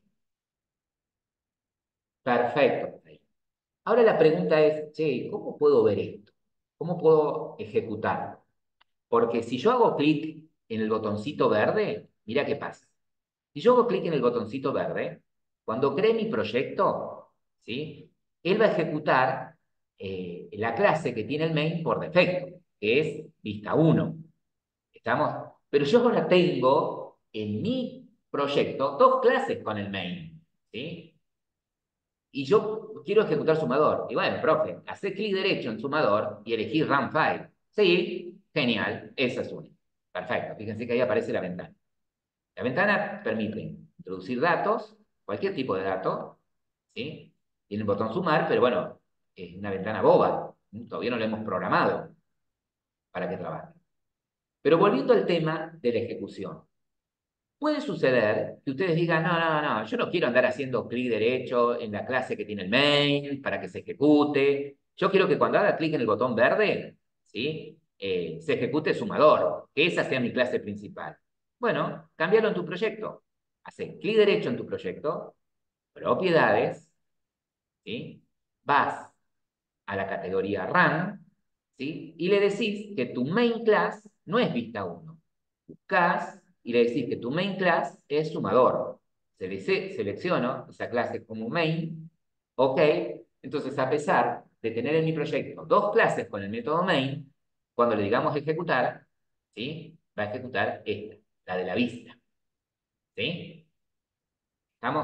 Perfecto. Ahora la pregunta es, che, ¿cómo puedo ver esto? ¿Cómo puedo ejecutarlo? Porque si yo hago clic en el botoncito verde, mira qué pasa. Si yo hago clic en el botoncito verde, cuando cree mi proyecto, ¿sí? Él va a ejecutar la clase que tiene el main por defecto, que es vista 1. ¿Estamos? Pero yo ahora tengo en mi proyecto dos clases con el main, ¿sí? Y yo quiero ejecutar sumador. Y bueno, profe, hacer clic derecho en sumador y elegir Run File. Sí, genial, esa es una. Perfecto, fíjense que ahí aparece la ventana. La ventana permite introducir datos, cualquier tipo de dato, ¿sí? Tiene el botón sumar, pero bueno, es una ventana boba. Todavía no la hemos programado para que trabaje. Pero volviendo al tema de la ejecución. Puede suceder que ustedes digan, no, no, no, yo no quiero andar haciendo clic derecho en la clase que tiene el main para que se ejecute. Yo quiero que cuando haga clic en el botón verde, ¿sí? Se ejecute sumador, que esa sea mi clase principal. Bueno, cámbialo en tu proyecto. Haces clic derecho en tu proyecto, propiedades, ¿sí? Vas a la categoría Run, ¿sí? Y le decís que tu main class no es vista 1. Buscás y le decís que tu main class es sumador. Selecciono esa clase como main, ok. Entonces, a pesar de tener en mi proyecto dos clases con el método main, cuando le digamos ejecutar, ¿sí? Va a ejecutar esta, la de la vista. ¿Sí? ¿Estamos?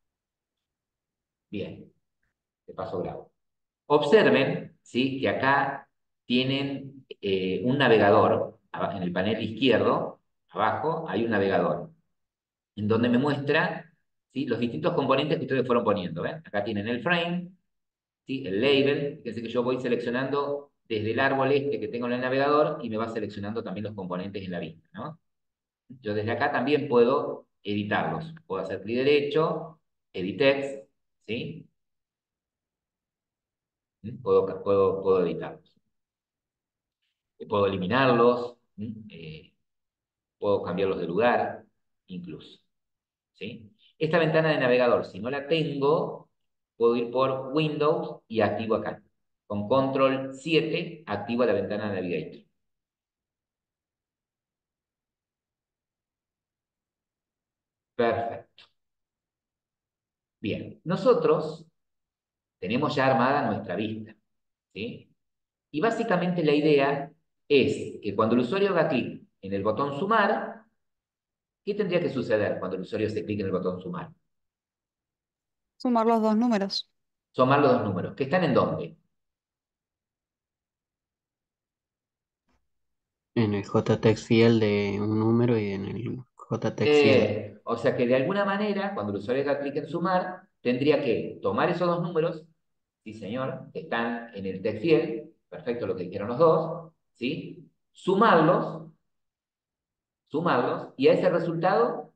Bien, de paso bravo. Observen, ¿sí? Que acá tienen un navegador. En el panel izquierdo, abajo, hay un navegador, en donde me muestra, ¿sí? Los distintos componentes que ustedes fueron poniendo. ¿Ven? Acá tienen el frame, ¿sí? El label. Fíjense que yo voy seleccionando desde el árbol este que tengo en el navegador y me va seleccionando también los componentes en la vista, ¿no? Yo desde acá también puedo editarlos. Puedo hacer clic derecho, edit text, ¿sí? Puedo editarlos. Puedo eliminarlos, puedo cambiarlos de lugar, incluso, ¿sí? Esta ventana de navegador, si no la tengo, puedo ir por Windows y activo acá. Con Control 7 activo la ventana de Navigator. Perfecto. Bien, nosotros tenemos ya armada nuestra vista, ¿sí? Y básicamente la idea es que cuando el usuario haga clic en el botón sumar, ¿qué tendría que suceder cuando el usuario se clique en el botón sumar? Sumar los dos números. Sumar los dos números. ¿Que están en dónde? En el JText field de un número y en el JText field. O sea que de alguna manera, cuando el usuario haga clic en sumar, tendría que tomar esos dos números, sí señor, que están en el text field, perfecto lo que dijeron los dos, ¿sí? Sumarlos, y a ese resultado,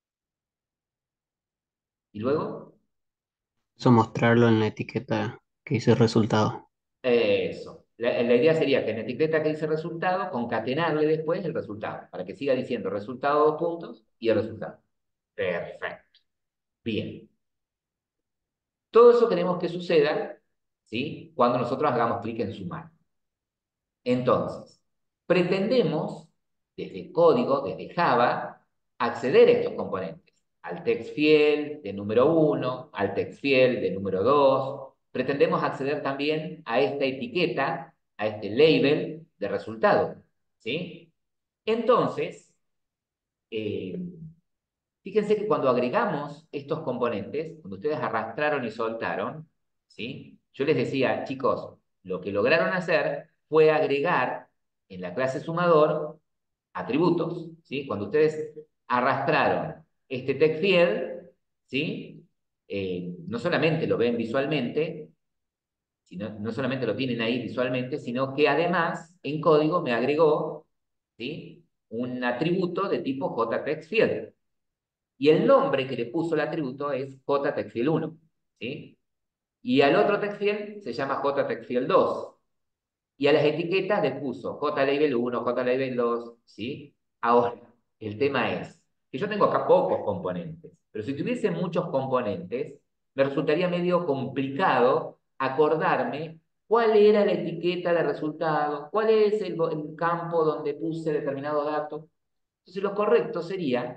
y luego, Eso mostrarlo en la etiqueta que dice resultado. eso. La idea sería que en la etiqueta que dice resultado, concatenarle después el resultado, para que siga diciendo resultado dos puntos y el resultado. Perfecto. Bien. Todo eso queremos que suceda, ¿sí? Cuando nosotros hagamos clic en sumar. Entonces, pretendemos, desde código, desde Java, acceder a estos componentes. Al text field de número uno, al text field de número 2. Pretendemos acceder también a esta etiqueta, a este label de resultado, ¿sí? Entonces, eh, fíjense que cuando agregamos estos componentes, cuando ustedes arrastraron y soltaron, ¿sí? Yo les decía, chicos, lo que lograron hacer fue agregar en la clase sumador atributos, ¿sí? Cuando ustedes arrastraron este text field, ¿sí? No solamente lo ven visualmente, no solamente lo tienen ahí visualmente, sino que además en código me agregó, ¿sí? Un atributo de tipo JTextField. Y el nombre que le puso el atributo es JTextField1, ¿sí? Y al otro textfield se llama JTextField2. Y a las etiquetas le puso JLabel1, JLabel2, ¿sí? Ahora, el tema es que yo tengo acá pocos componentes, pero si tuviese muchos componentes, me resultaría medio complicado acordarme cuál era la etiqueta de resultado, cuál es el campo donde puse determinado dato. Entonces, lo correcto sería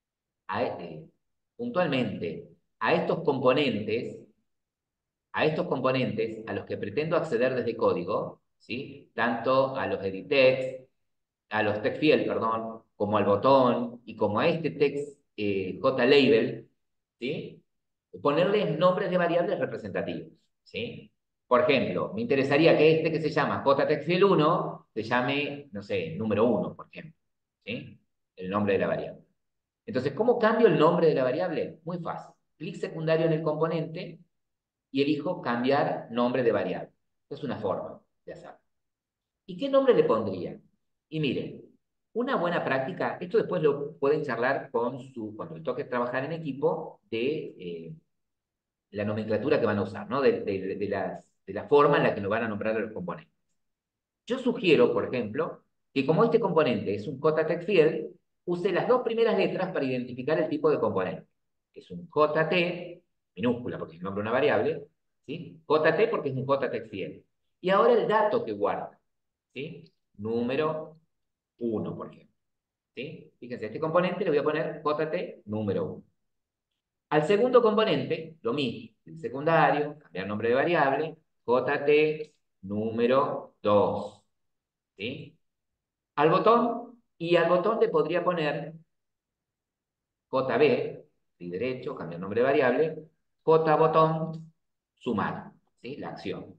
puntualmente a estos componentes a los que pretendo acceder desde código, ¿sí? Tanto a los edittext, a los textfield, perdón, como al botón y como a este text JLabel, ¿sí? Ponerles nombres de variables representativos, ¿sí? Por ejemplo, me interesaría que este que se llama JTextfield1 se llame, no sé, número uno, por ejemplo, ¿sí? El nombre de la variable. Entonces, ¿cómo cambio el nombre de la variable? Muy fácil. Clic secundario en el componente y elijo cambiar nombre de variable. Es una forma de hacerlo. ¿Y qué nombre le pondría? Y miren, una buena práctica, esto después lo pueden charlar cuando les toque trabajar en equipo, de la nomenclatura que van a usar, ¿no? De la forma en la que lo van a nombrar a los componentes. Yo sugiero, por ejemplo, que como este componente es un JText field, use las dos primeras letras para identificar el tipo de componente. Es un JT, minúscula porque es el nombre de una variable, ¿sí? JT porque es un JText field. Y ahora el dato que guarda, ¿sí? Número uno, por ejemplo. ¿Sí? Fíjense, a este componente le voy a poner JT número uno. Al segundo componente, lo mismo, el secundario, cambiar nombre de variable, JT número 2. ¿Sí? Al botón le podría poner JB, clic derecho, cambiar nombre de variable, JBotón, sumar, ¿sí? La acción.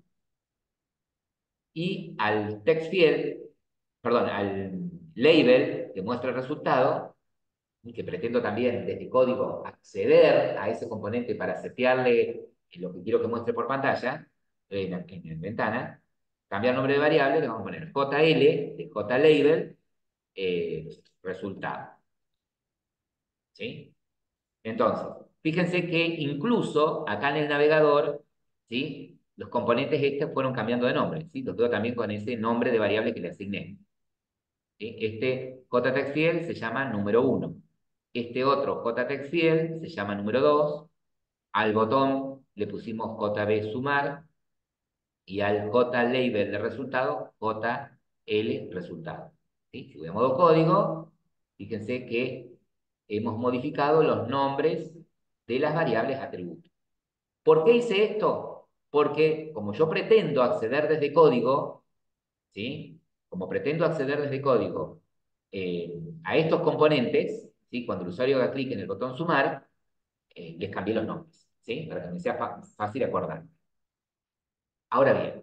Y al text field, perdón, al label que muestra el resultado, y que pretendo también desde código acceder a ese componente para setearle lo que quiero que muestre por pantalla, en la ventana, cambiar nombre de variable, le vamos a poner JL de JLabel, resultado. ¿Sí? Entonces, fíjense que incluso acá en el navegador, ¿sí? Los componentes estos fueron cambiando de nombre, ¿sí? Los veo también con ese nombre de variable que le asigné. ¿Sí? Este JTextField se llama número uno. Este otro JTextField se llama número 2. Al botón le pusimos JB sumar y al JLabel de resultado, JL resultado. ¿Sí? Si voy a modo código, fíjense que hemos modificado los nombres de las variables atributos. ¿Por qué hice esto? Porque como yo pretendo acceder desde código, ¿sí? Como pretendo acceder desde código a estos componentes, ¿sí? Cuando el usuario haga clic en el botón sumar, les cambié los nombres, ¿sí? Para que me sea fácil acordar. Ahora bien,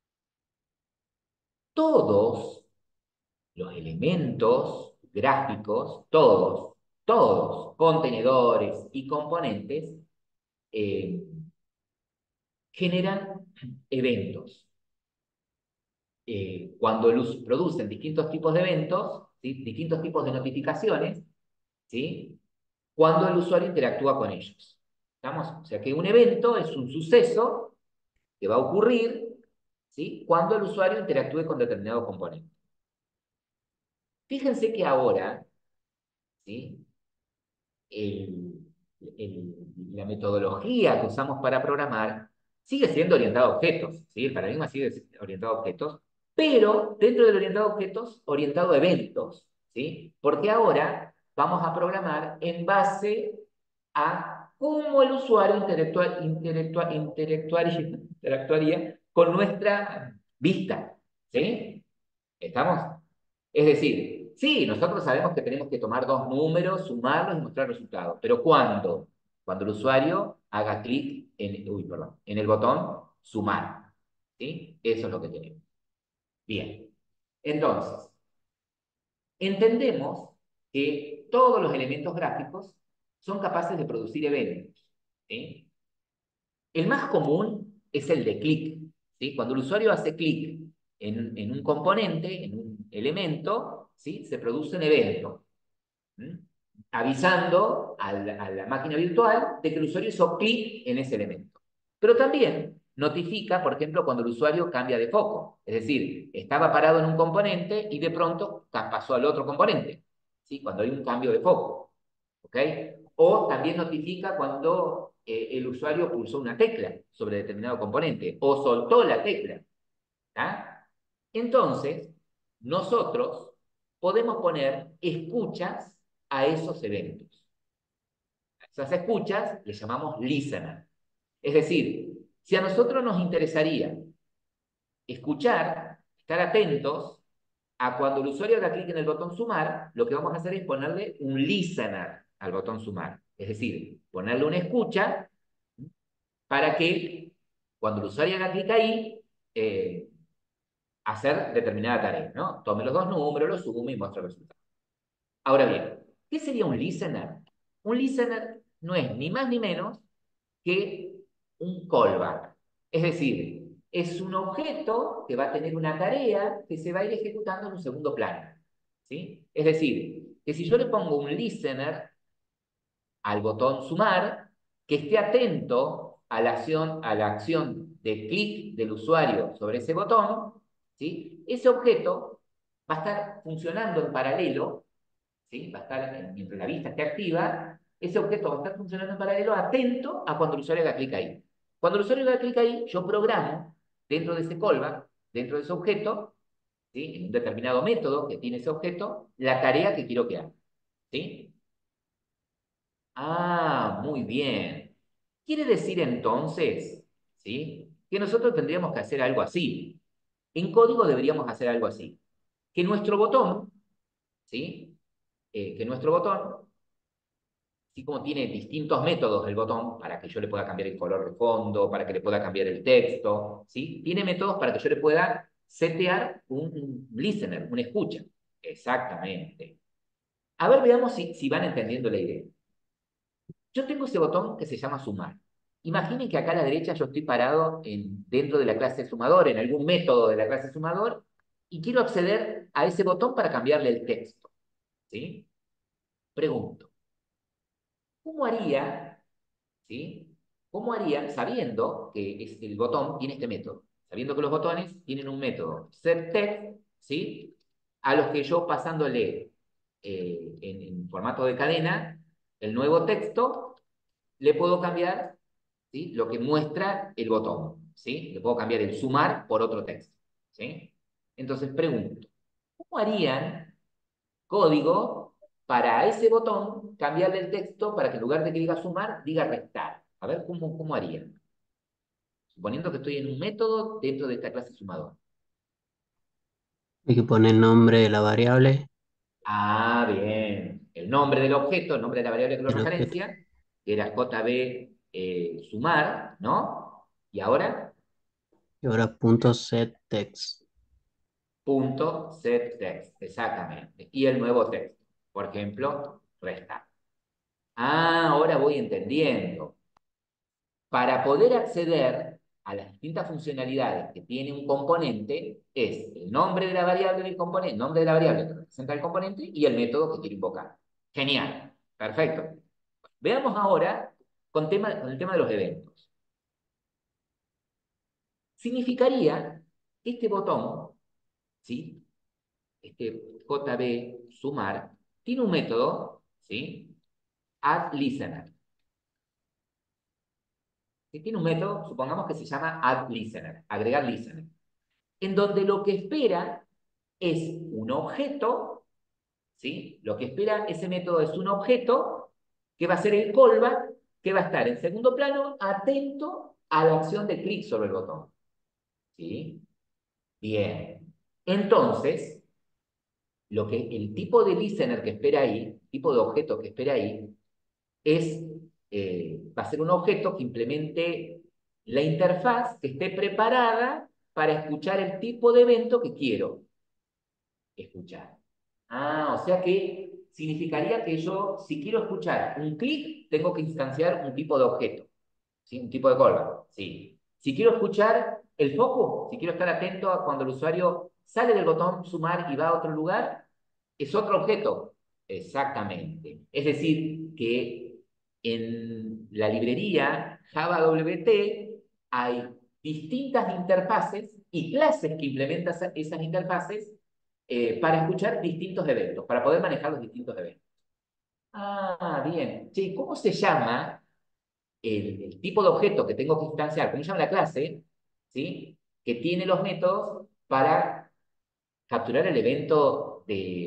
todos los elementos gráficos, todos, contenedores y componentes, eh, generan eventos. Cuando producen distintos tipos de eventos, ¿sí? Distintos tipos de notificaciones, ¿sí? Cuando el usuario interactúa con ellos. ¿Estamos? O sea que un evento es un suceso que va a ocurrir, ¿sí? Cuando el usuario interactúe con determinado componente. Fíjense que ahora, ¿sí? el- la metodología que usamos para programar sigue siendo orientado a objetos, ¿sí? El paradigma sigue orientado a objetos, pero dentro del orientado a objetos, orientado a eventos, ¿sí? Porque ahora vamos a programar en base a cómo el usuario interactuaría con nuestra vista, ¿sí? ¿Estamos? Es decir, sí, nosotros sabemos que tenemos que tomar dos números, sumarlos y mostrar resultados, pero ¿cuándo? Cuando el usuario haga clic en el botón sumar, ¿sí? Eso es lo que tenemos. Bien, entonces, entendemos que todos los elementos gráficos son capaces de producir eventos, ¿sí? El más común es el de clic, ¿sí? Cuando el usuario hace clic en un componente, en un elemento, ¿sí? Se produce un evento, ¿m? Avisando a la máquina virtual de que el usuario hizo clic en ese elemento. Pero también notifica, por ejemplo, cuando el usuario cambia de foco. Es decir, estaba parado en un componente y de pronto pasó al otro componente, ¿sí? Cuando hay un cambio de foco. ¿Ok? O también notifica cuando el usuario pulsó una tecla sobre determinado componente o soltó la tecla. ¿Tá? Entonces, nosotros podemos poner escuchas a esos eventos. A esas escuchas les llamamos listener. Es decir, si a nosotros nos interesaría escuchar, estar atentos a cuando el usuario haga clic en el botón sumar, lo que vamos a hacer es ponerle un listener al botón sumar. Es decir, ponerle una escucha para que cuando el usuario haga clic ahí, hacer determinada tarea, ¿no? Tome los dos números, los sume y muestre el resultado. Ahora bien, ¿qué sería un listener? Un listener no es ni más ni menos que un callback. Es decir, es un objeto que va a tener una tarea que se va a ir ejecutando en un segundo plano. ¿Sí? Es decir, que si yo le pongo un listener al botón sumar, que esté atento a la acción de clic del usuario sobre ese botón, ¿sí? Ese objeto va a estar funcionando en paralelo, ¿sí? Va a estar, mientras la vista esté activa, ese objeto va a estar funcionando en paralelo, atento a cuando el usuario haga clic ahí. Cuando el usuario haga clic ahí, yo programo dentro de ese callback, dentro de ese objeto, ¿sí? En un determinado método que tiene ese objeto, la tarea que quiero que haga. ¿Sí? Ah, muy bien. Quiere decir entonces, ¿sí? Que nosotros tendríamos que hacer algo así. En código deberíamos hacer algo así. Que nuestro botón, ¿sí? Que nuestro botón, así como tiene distintos métodos el botón para que yo le pueda cambiar el color de fondo, para que le pueda cambiar el texto, ¿sí? Tiene métodos para que yo le pueda setear un listener, una escucha. Exactamente. A ver, veamos si van entendiendo la idea. Yo tengo ese botón que se llama sumar. Imaginen que acá a la derecha yo estoy parado dentro de la clase sumador, en algún método de la clase sumador, y quiero acceder a ese botón para cambiarle el texto. ¿Sí? Pregunto, ¿cómo haría, ¿sí? ¿Cómo haría sabiendo que el botón tiene este método? Sabiendo que los botones tienen un método setText, ¿sí? A los que yo pasándole en formato de cadena el nuevo texto, le puedo cambiar, ¿sí? Lo que muestra el botón, ¿sí? Le puedo cambiar el sumar por otro texto, ¿sí? Entonces pregunto, ¿cómo harían código para ese botón cambiarle el texto para que en lugar de que diga sumar, diga restar? A ver, ¿cómo harían? Suponiendo que estoy en un método dentro de esta clase sumador. Hay que poner nombre de la variable. Ah, bien. El nombre del objeto, el nombre de la variable que lo El objeto. referencia, que era JB sumar, ¿no? Y ahora, Y ahora punto set text. punto set text, exactamente. Y el nuevo texto, por ejemplo, resta. Ah, ahora voy entendiendo. Para poder acceder a las distintas funcionalidades que tiene un componente, es el nombre de la variable del componente, el nombre de la variable que representa el componente y el método que quiere invocar. Genial, perfecto. Veamos ahora con el tema de los eventos. Significaría que este botón, ¿sí? Este JB sumar, tiene un método, ¿sí? Add listener. Que tiene un método, supongamos que se llama add listener, agregar listener, en donde lo que espera es un objeto, ¿sí? Lo que espera ese método es un objeto que va a ser el callback, que va a estar en segundo plano, atento a la acción de clic sobre el botón, ¿sí? Bien. Entonces, el tipo de listener que espera ahí, tipo de objeto que espera ahí, va a ser un objeto que implemente la interfaz que esté preparada para escuchar el tipo de evento que quiero escuchar. Ah, o sea que significaría que yo, si quiero escuchar un clic, tengo que instanciar un tipo de objeto, ¿sí? Un tipo de callback, sí. Si quiero escuchar el foco, si quiero estar atento a cuando el usuario sale del botón sumar y va a otro lugar, es otro objeto. Exactamente. Es decir, que en la librería Java WT hay distintas interfaces y clases que implementan esas interfaces para escuchar distintos eventos, para poder manejar los distintos eventos. Ah, bien. Che, ¿cómo se llama el tipo de objeto que tengo que instanciar? ¿Cómo se llama la clase? ¿Sí? Que tiene los métodos para capturar el evento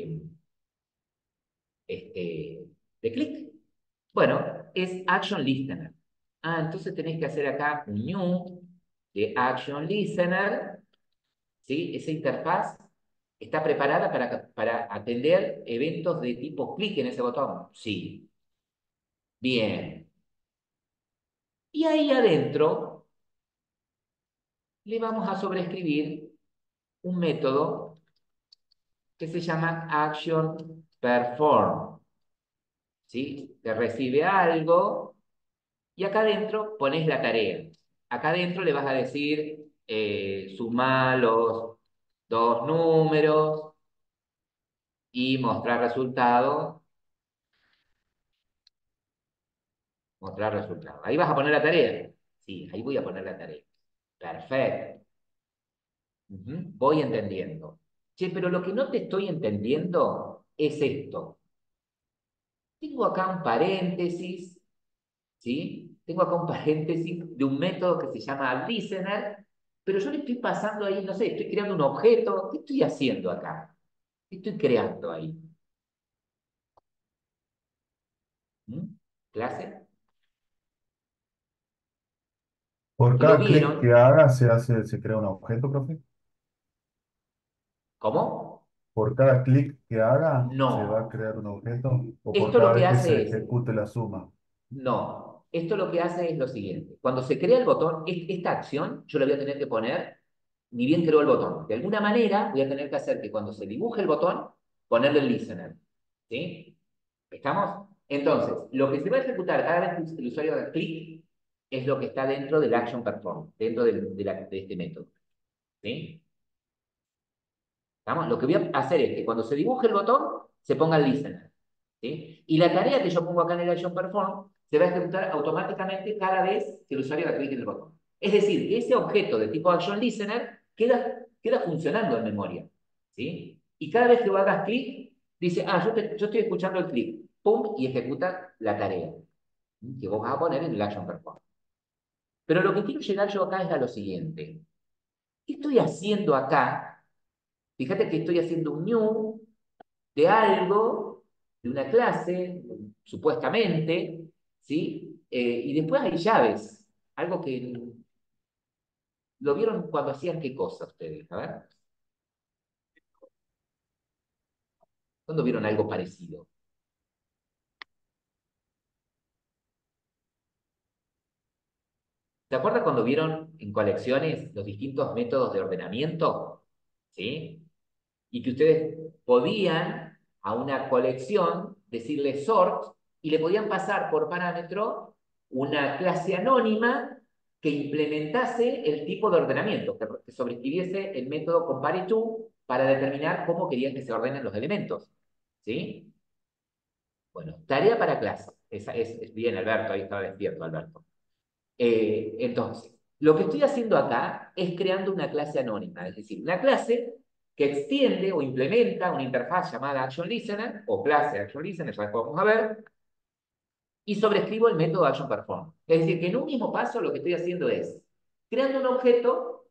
de clic. Bueno, es Action Listener. Ah, entonces tenés que hacer acá un new de Action Listener, ¿sí? Esa interfaz está preparada para atender eventos de tipo clic en ese botón. Sí. Bien. Y ahí adentro le vamos a sobreescribir un método que se llama Action Perform, ¿sí? Que recibe algo y acá adentro pones la tarea. Acá adentro le vas a decir, suma los dos números y mostrar resultado, mostrar resultado. Ahí vas a poner la tarea. Sí, ahí voy a poner la tarea. Perfecto. Ujú, voy entendiendo. Che, pero lo que no te estoy entendiendo es esto. Tengo acá un paréntesis, ¿sí? Tengo acá un paréntesis de un método que se llama listener, pero yo le estoy pasando ahí, no sé, estoy creando un objeto. ¿Qué estoy haciendo acá? ¿Qué estoy creando ahí? ¿Mm? ¿Clase? Por ¿Lo cada clic que vieron? haga se crea un objeto, profe. ¿Cómo? Por cada clic que haga se va a No. crear un objeto. O por Esto lo cada que vez que hace se es, ejecute la suma. no. Esto lo que hace es lo siguiente. Cuando se crea el botón, esta acción, yo le voy a tener que poner, ni bien creo el botón. De alguna manera voy a tener que hacer que cuando se dibuje el botón, ponerle el listener. ¿Sí? ¿Estamos? Entonces, lo que se va a ejecutar cada vez que el usuario haga clic es lo que está dentro del action perform, dentro de este método. ¿Sí? ¿Estamos? Lo que voy a hacer es que cuando se dibuje el botón, se ponga el listener. ¿Sí? Y la tarea que yo pongo acá en el action perform se va a ejecutar automáticamente cada vez que el usuario haga clic en el botón. Es decir, que ese objeto de tipo action listener queda funcionando en memoria. ¿Sí? Y cada vez que vos hagas clic, dice, ah, yo estoy escuchando el clic. Pum, y ejecuta la tarea que vos vas a poner en el action perform. Pero lo que quiero llegar yo acá es a lo siguiente. ¿Qué estoy haciendo acá? Fíjate que estoy haciendo un new de algo, de una clase, supuestamente, ¿sí? Y después hay llaves, algo que lo vieron cuando hacían qué cosa ustedes, a ver. ¿Cuándo vieron algo parecido? ¿Se acuerdan cuando vieron en colecciones los distintos métodos de ordenamiento? ¿Sí? Y que ustedes podían a una colección decirle sort y le podían pasar por parámetro una clase anónima que implementase el tipo de ordenamiento, que sobreescribiese el método compare_to para determinar cómo querían que se ordenen los elementos. ¿Sí? Bueno, tarea para clase. Esa es bien, Alberto, ahí estaba despierto, Alberto. Entonces, lo que estoy haciendo acá es creando una clase anónima, es decir, una clase que extiende o implementa una interfaz llamada ActionListener o clase ActionListener, ya después vamos a ver, y sobrescribo el método ActionPerform. Es decir, que en un mismo paso lo que estoy haciendo es creando un objeto,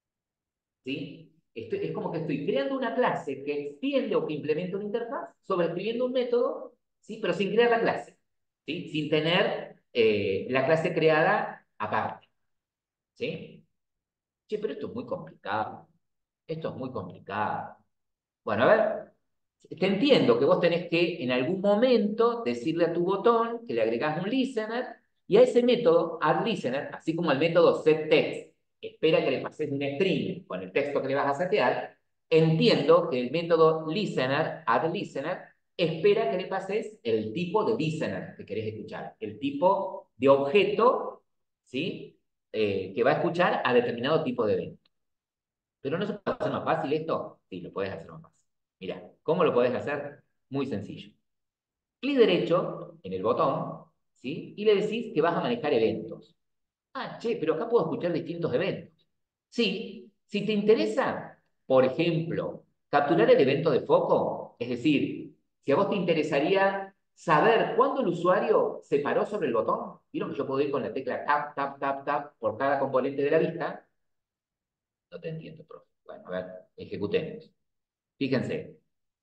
¿sí? Es como que estoy creando una clase que extiende o que implementa una interfaz, sobrescribiendo un método, ¿sí? Pero sin crear la clase, ¿sí? Sin tener la clase creada aparte. ¿Sí? Che, pero esto es muy complicado. Esto es muy complicado. Bueno, a ver, te entiendo que vos tenés que en algún momento decirle a tu botón que le agregás un listener y a ese método, addListener, así como al método setText, espera que le pases un string con el texto que le vas a setear, entiendo que el método listener, addListener, espera que le pases el tipo de listener que querés escuchar, el tipo de objeto, ¿sí? Que va a escuchar a determinado tipo de evento. Pero ¿no se puede hacer más fácil esto? Sí, lo puedes hacer más fácil. Mira, ¿cómo lo podés hacer? Muy sencillo. Clic derecho en el botón, ¿sí? Y le decís que vas a manejar eventos. Ah, che, pero acá puedo escuchar distintos eventos. Sí, si te interesa, por ejemplo, capturar el evento de foco, es decir, si a vos te interesaría saber cuándo el usuario se paró sobre el botón, vieron que yo puedo ir con la tecla tap, tap, tap, tap por cada componente de la vista. No te entiendo, profe. Bueno, a ver, ejecutemos. Fíjense,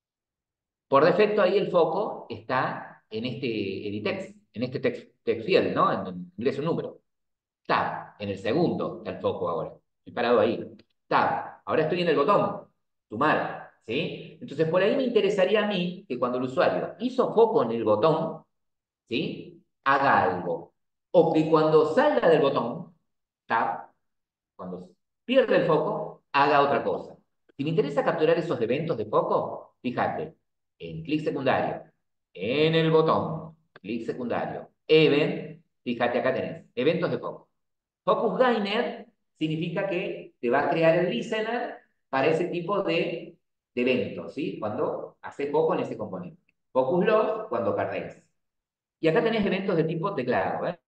por defecto ahí el foco está en este editext, en este text field, ¿no? En inglés un número. Tab, en el segundo está el foco ahora. Estoy parado ahí. Tab, ahora estoy en el botón, sumar, ¿sí? Entonces por ahí me interesaría a mí que cuando el usuario hizo foco en el botón, ¿sí? Haga algo. O que cuando salga del botón, tab, cuando pierde el foco, haga otra cosa. Si me interesa capturar esos eventos de foco, fíjate, en clic secundario, en el botón, clic secundario, event, fíjate acá tenés, eventos de foco. Focus Gainer significa que te va a crear el listener para ese tipo de eventos, ¿sí? Cuando hace foco en ese componente. Focus Loss, cuando perdés. Y acá tenés eventos de tipo teclado, ¿eh?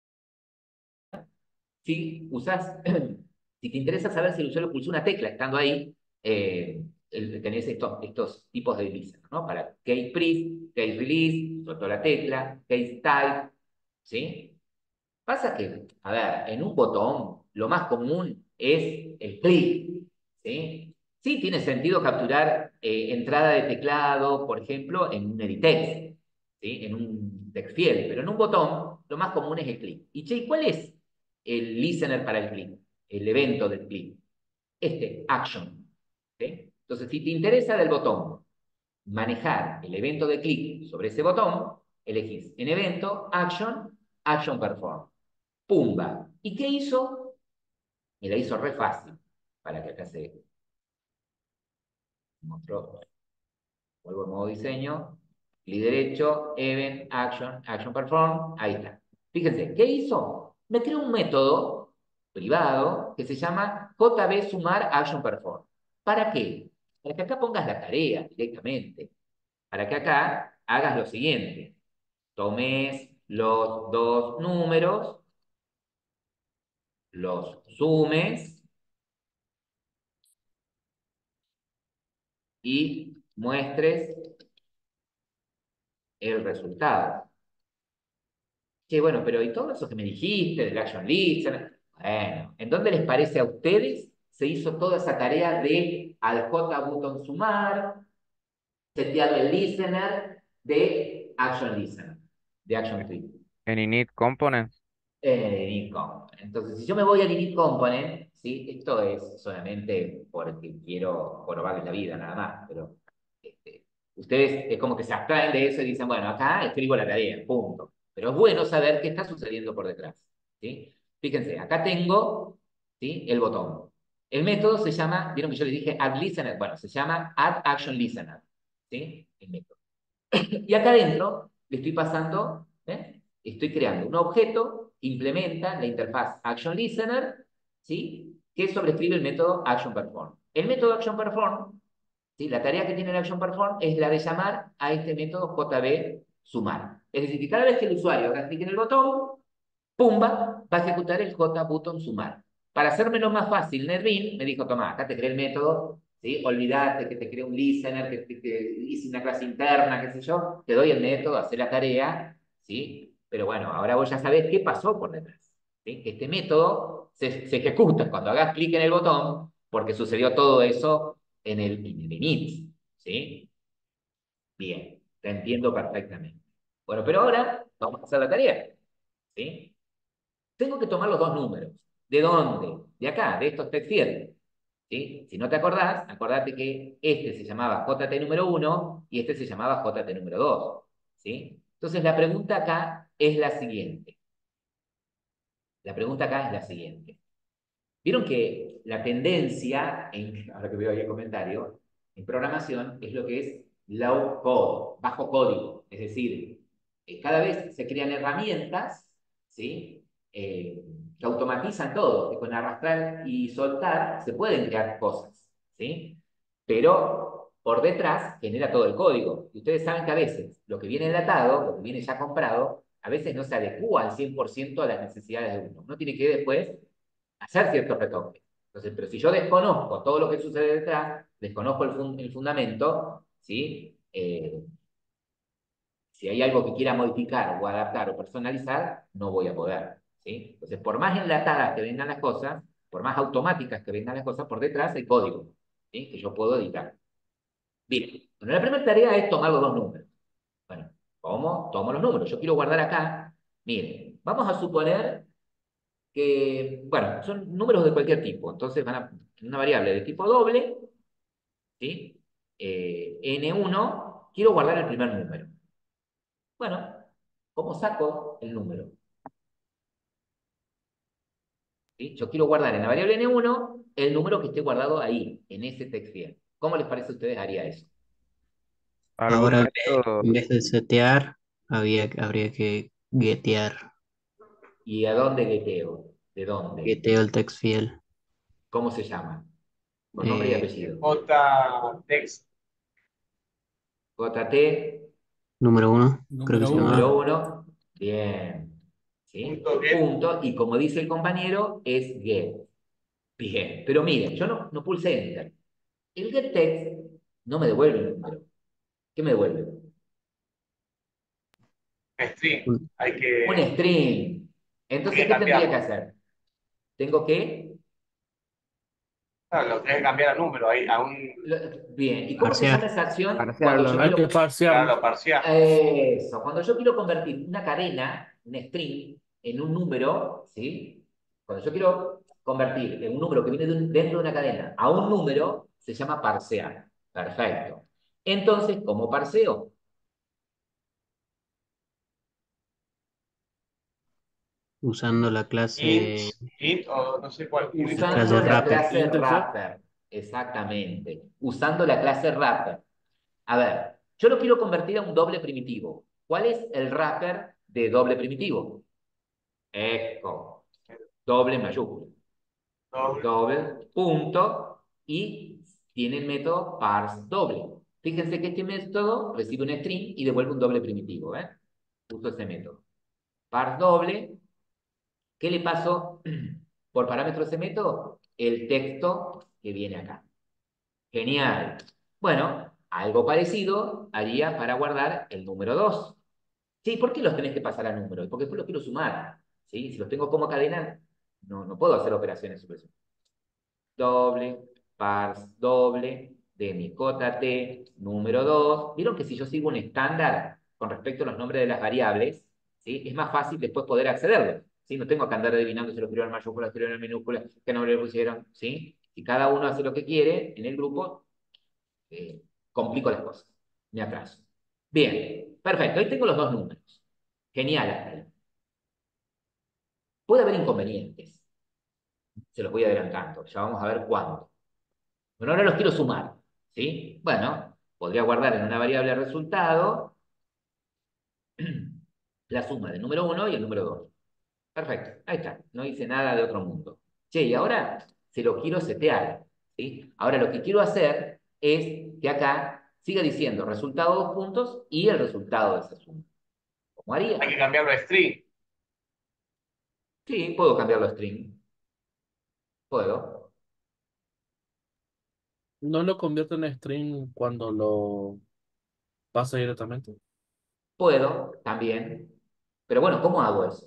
Si usás, si te interesa saber si el usuario pulsó una tecla estando ahí, tenés estos tipos de listener, ¿no? Para case priest, case release, soltó la tecla, case type, ¿sí? Pasa que, a ver, en un botón lo más común es el clic, ¿sí? Sí tiene sentido capturar entrada de teclado, por ejemplo, en un editext, ¿sí? En un text field, pero en un botón lo más común es el clic. Y che, ¿cuál es el listener para el clic? El evento del clic. Este, action, ¿sí? Entonces, si te interesa del botón manejar el evento de clic sobre ese botón, elegís en evento, action, action perform. Pumba. ¿Y qué hizo? Me la hizo re fácil para que acá se mostró. Vuelvo al modo diseño. Clic derecho, event, action, action perform. Ahí está. Fíjense, ¿qué hizo? Me creó un método privado que se llama JB sumar action perform. ¿Para qué? Para que acá pongas la tarea directamente. Para que acá hagas lo siguiente. Tomes los dos números, los sumes y muestres el resultado. Sí, bueno, pero ¿y todo eso que me dijiste del Action Listener? Bueno, ¿en dónde les parece a ustedes se hizo toda esa tarea de al J button sumar, setear el listener de Action Listener, de Action Tree? En init components. Init Component. Entonces, si yo me voy al Init Component, ¿sí? Esto es solamente porque quiero probarles la vida, nada más, pero este, Ustedes es como que se abstraen de eso y dicen, bueno, acá escribo la tarea, punto. Pero es bueno saber qué está sucediendo por detrás. ¿Sí? Fíjense, acá tengo, ¿sí?, el botón. El método se llama, vieron que yo les dije add listener, bueno, se llama add action listener. ¿Sí? El método. Y acá adentro le estoy pasando, estoy creando un objeto que implementa la interfaz action listener, ¿sí?, que sobrescribe el método action perform. El método action perform, ¿sí?, la tarea que tiene el action perform es la de llamar a este método JB sumar. Es decir, que cada vez que el usuario haga clic en el botón, pumba, va a ejecutar el JButton sumar. Para hacérmelo más fácil, NetBeans me dijo, tomá, acá te creé el método, ¿sí? Olvídate que te creé un listener, que hice una clase interna, qué sé yo, te doy el método, hacer la tarea, ¿sí? Pero bueno, ahora vos ya sabés qué pasó por detrás, ¿sí? Que este método se ejecuta cuando hagas clic en el botón, porque sucedió todo eso en el init, ¿sí? Bien, te entiendo perfectamente. Bueno, pero ahora vamos a hacer la tarea, ¿sí? Tengo que tomar los dos números. ¿De dónde? De acá, de estos text fields. ¿Sí? Si no te acordás, acordate que este se llamaba JT número 1 y este se llamaba JT número 2. ¿Sí? Entonces la pregunta acá es la siguiente. La pregunta acá es la siguiente. Vieron que la tendencia, ahora que veo ahí el comentario, en programación es lo que es low code, bajo código. Es decir, cada vez se crean herramientas, ¿sí?, que automatizan todo, que con arrastrar y soltar se pueden crear cosas, ¿sí? Pero por detrás genera todo el código. Y ustedes saben que a veces lo que viene datado, lo que viene ya comprado, a veces no se adecúa al 100% a las necesidades de uno. Uno tiene que después hacer ciertos retoques. Entonces, pero si yo desconozco todo lo que sucede detrás, desconozco el fundamento, ¿sí? Si hay algo que quiera modificar o adaptar o personalizar, no voy a poder, ¿sí? Entonces, por más enlatadas que vengan las cosas, por más automáticas que vengan las cosas, por detrás hay código, ¿sí?, que yo puedo editar. Bien, bueno, la primera tarea es tomar los dos números. Bueno, ¿cómo? Tomo los números. Yo quiero guardar acá, miren, vamos a suponer que, bueno, son números de cualquier tipo, entonces van a una variable de tipo doble, ¿sí? N1, quiero guardar el primer número. Bueno, ¿cómo saco el número? ¿Sí? Yo quiero guardar en la variable N1 el número que esté guardado ahí, en ese text field. ¿Cómo les parece a ustedes haría eso? ¿Algún Ahora, método? en vez de setear, habría que getear. ¿Y a dónde geteo? ¿De dónde? Geteo el text field. ¿Cómo se llama? Con nombre y Eh, apellido. JText. JT número 1, creo que Número se uno. llamaba. número 1. Bien. ¿Sí? Punto get. Punto. Y como dice el compañero, es get. Bien. Pero miren, yo no pulsé enter. El getText no me devuelve el número. ¿Qué me devuelve? String. Un- Hay Un que, string. hay Entonces, que ¿qué tendría que cambiarlo. hacer? Tengo que... Claro, lo tenés que cambiar a número ahí, a un, Bien. ¿Y cómo se llama Parsear. esa acción cuando yo Parsearlo, Hay ¿no? que quiero... parsearlo. claro, parcial. Eso, cuando yo quiero convertir una cadena, un string, en un número, ¿sí? Cuando yo quiero convertir en un número que viene dentro de una cadena a un número, se llama parsear. Perfecto. Entonces, ¿cómo parseo? Usando la Int, clase, int, o no sé cuál, int la o Usando clase la wrapper. clase Integer. wrapper. Exactamente. Usando la clase wrapper. A ver, yo lo quiero convertir a un doble primitivo. ¿Cuál es el wrapper de doble primitivo? Eco. Doble en mayúscula. doble. Doble, punto, y tiene el método parse doble. Fíjense que este método recibe un string y devuelve un doble primitivo, ¿eh? Uso ese método. Parse doble, ¿qué le paso por parámetro a ese método? El texto que viene acá. Genial. Bueno, algo parecido haría para guardar el número 2. Sí, ¿por qué los tenés que pasar a número? Porque después los quiero sumar. ¿Sí? Si los tengo como cadena, no puedo hacer operaciones sobre eso. Doble, parse doble, de mi JT número 2. Vieron que si yo sigo un estándar con respecto a los nombres de las variables, ¿sí?, es más fácil después poder accederlo. ¿Sí? No tengo que andar adivinando si lo escribieron en mayúsculas, si lo escribieron en minúsculas, qué nombre le pusieron. ¿Sí? Si cada uno hace lo que quiere en el grupo, complico las cosas. me atraso. Bien, perfecto, ahí tengo los dos números. Genial hasta ahí. Puede haber inconvenientes, se los voy adelantando, ya vamos a ver cuándo. Pero ahora los quiero sumar, ¿sí? Bueno, podría guardar en una variable resultado la suma del número 1 y el número 2. Perfecto, ahí está, no hice nada de otro mundo. Che, y ahora se lo quiero setear, ¿sí? Ahora lo que quiero hacer es que acá siga diciendo resultado 2 puntos y el resultado de esa suma. ¿Cómo haría? Hay que cambiarlo a string. Sí, puedo cambiarlo a string. Puedo. ¿No lo convierte en string cuando lo pasa directamente? Puedo también. Pero bueno, ¿cómo hago eso?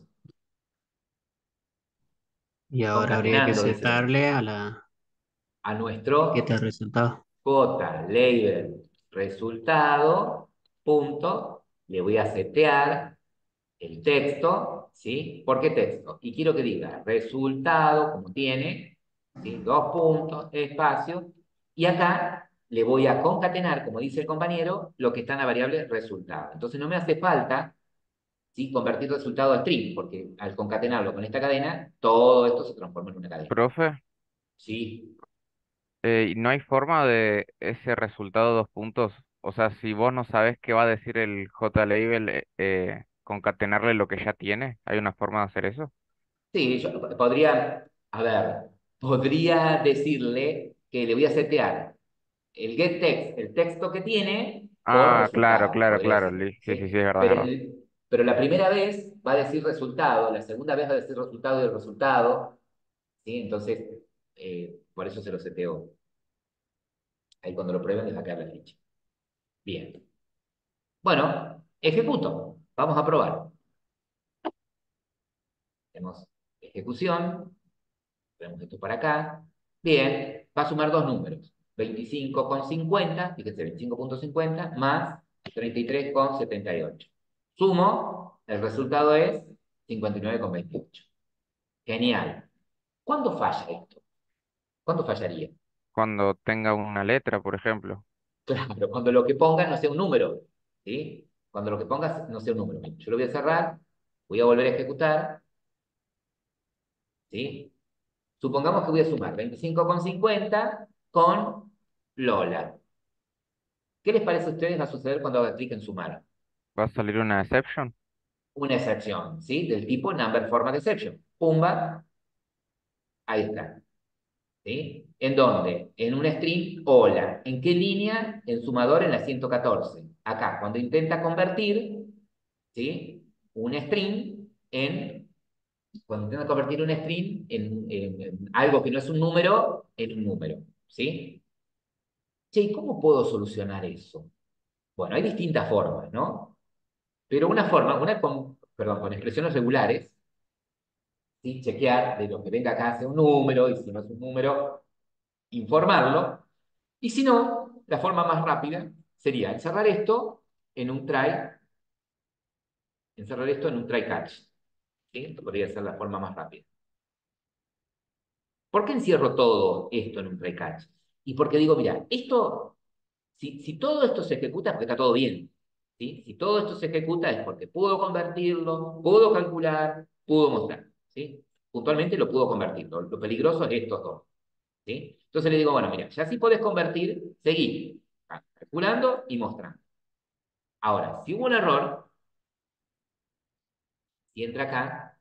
Y ahora habría que Concatenando, dice setarle a etiqueta de nuestro resultado. JLabel resultado, punto, le voy a setear el texto, ¿sí? ¿Por qué texto? Y quiero que diga resultado, como tiene, ¿sí? 2 puntos, espacio, y acá le voy a concatenar, como dice el compañero, lo que está en la variable resultado. Entonces no me hace falta, ¿sí? Convertir resultado a string, porque al concatenarlo con esta cadena, todo esto se transforma en una cadena. Profe, ¿Sí? ¿y no hay forma de ese resultado 2 puntos? O sea, si vos no sabes qué va a decir el JLabel, concatenarle lo que ya tiene. ¿Hay una forma de hacer eso? Sí, yo podría, a ver, podría decirle que le voy a setear el getText, el texto que tiene, por Ah, claro, resultado, claro, podría claro. decirle, Sí, sí, sí, ¿sí? es verdad, es Pero, verdad. pero la primera vez va a decir resultado, la segunda vez va a decir resultado y el resultado, ¿sí? Entonces, por eso se lo seteo. Ahí cuando lo prueben les va a quedar la ficha. Bien. Bueno, ejecuto. Vamos a probar. Tenemos ejecución. Tenemos esto para acá. Bien, va a sumar dos números. 25,50, fíjense, 25,50 más 33,78. Sumo, el resultado es 59,28. Genial. ¿Cuándo falla esto? ¿Cuándo fallaría? Cuando tenga una letra, por ejemplo. Claro, cuando lo que pongas no sea un número. ¿Sí? Cuando lo que pongas no sea un número. Yo lo voy a cerrar, voy a volver a ejecutar. ¿Sí? Supongamos que voy a sumar 25,50 con Lola. ¿Qué les parece a ustedes va a suceder cuando haga clic en sumar? ¿Va a salir una exception? Una excepción, ¿sí? Del tipo number format exception. Pumba, ahí está. ¿Sí? ¿En dónde? En un string, hola. ¿En qué línea? En sumador en la 114. Acá, cuando intenta convertir, ¿sí? Un string en, cuando intenta convertir un string en algo que no es un número, en un número, ¿sí? Che, ¿y cómo puedo solucionar eso? Bueno, hay distintas formas, ¿no? Pero una forma, perdón, con expresiones regulares, ¿sí? Chequear de lo que venga acá sea un número, y si no es un número, informarlo. Y si no, la forma más rápida sería encerrar esto en un try catch. ¿Sí? Esto podría ser la forma más rápida. ¿Por qué encierro todo esto en un try catch? Y porque digo, mira, esto, si todo esto se ejecuta es porque está todo bien. ¿Sí? Si todo esto se ejecuta es porque puedo convertirlo, puedo calcular, pudo mostrar. ¿Sí? Puntualmente lo pudo convertir. Lo peligroso es estos dos. ¿Sí? Entonces le digo, bueno, mira, ya si podés convertir, seguí calculando y mostrando. Ahora, si hubo un error, si entra acá,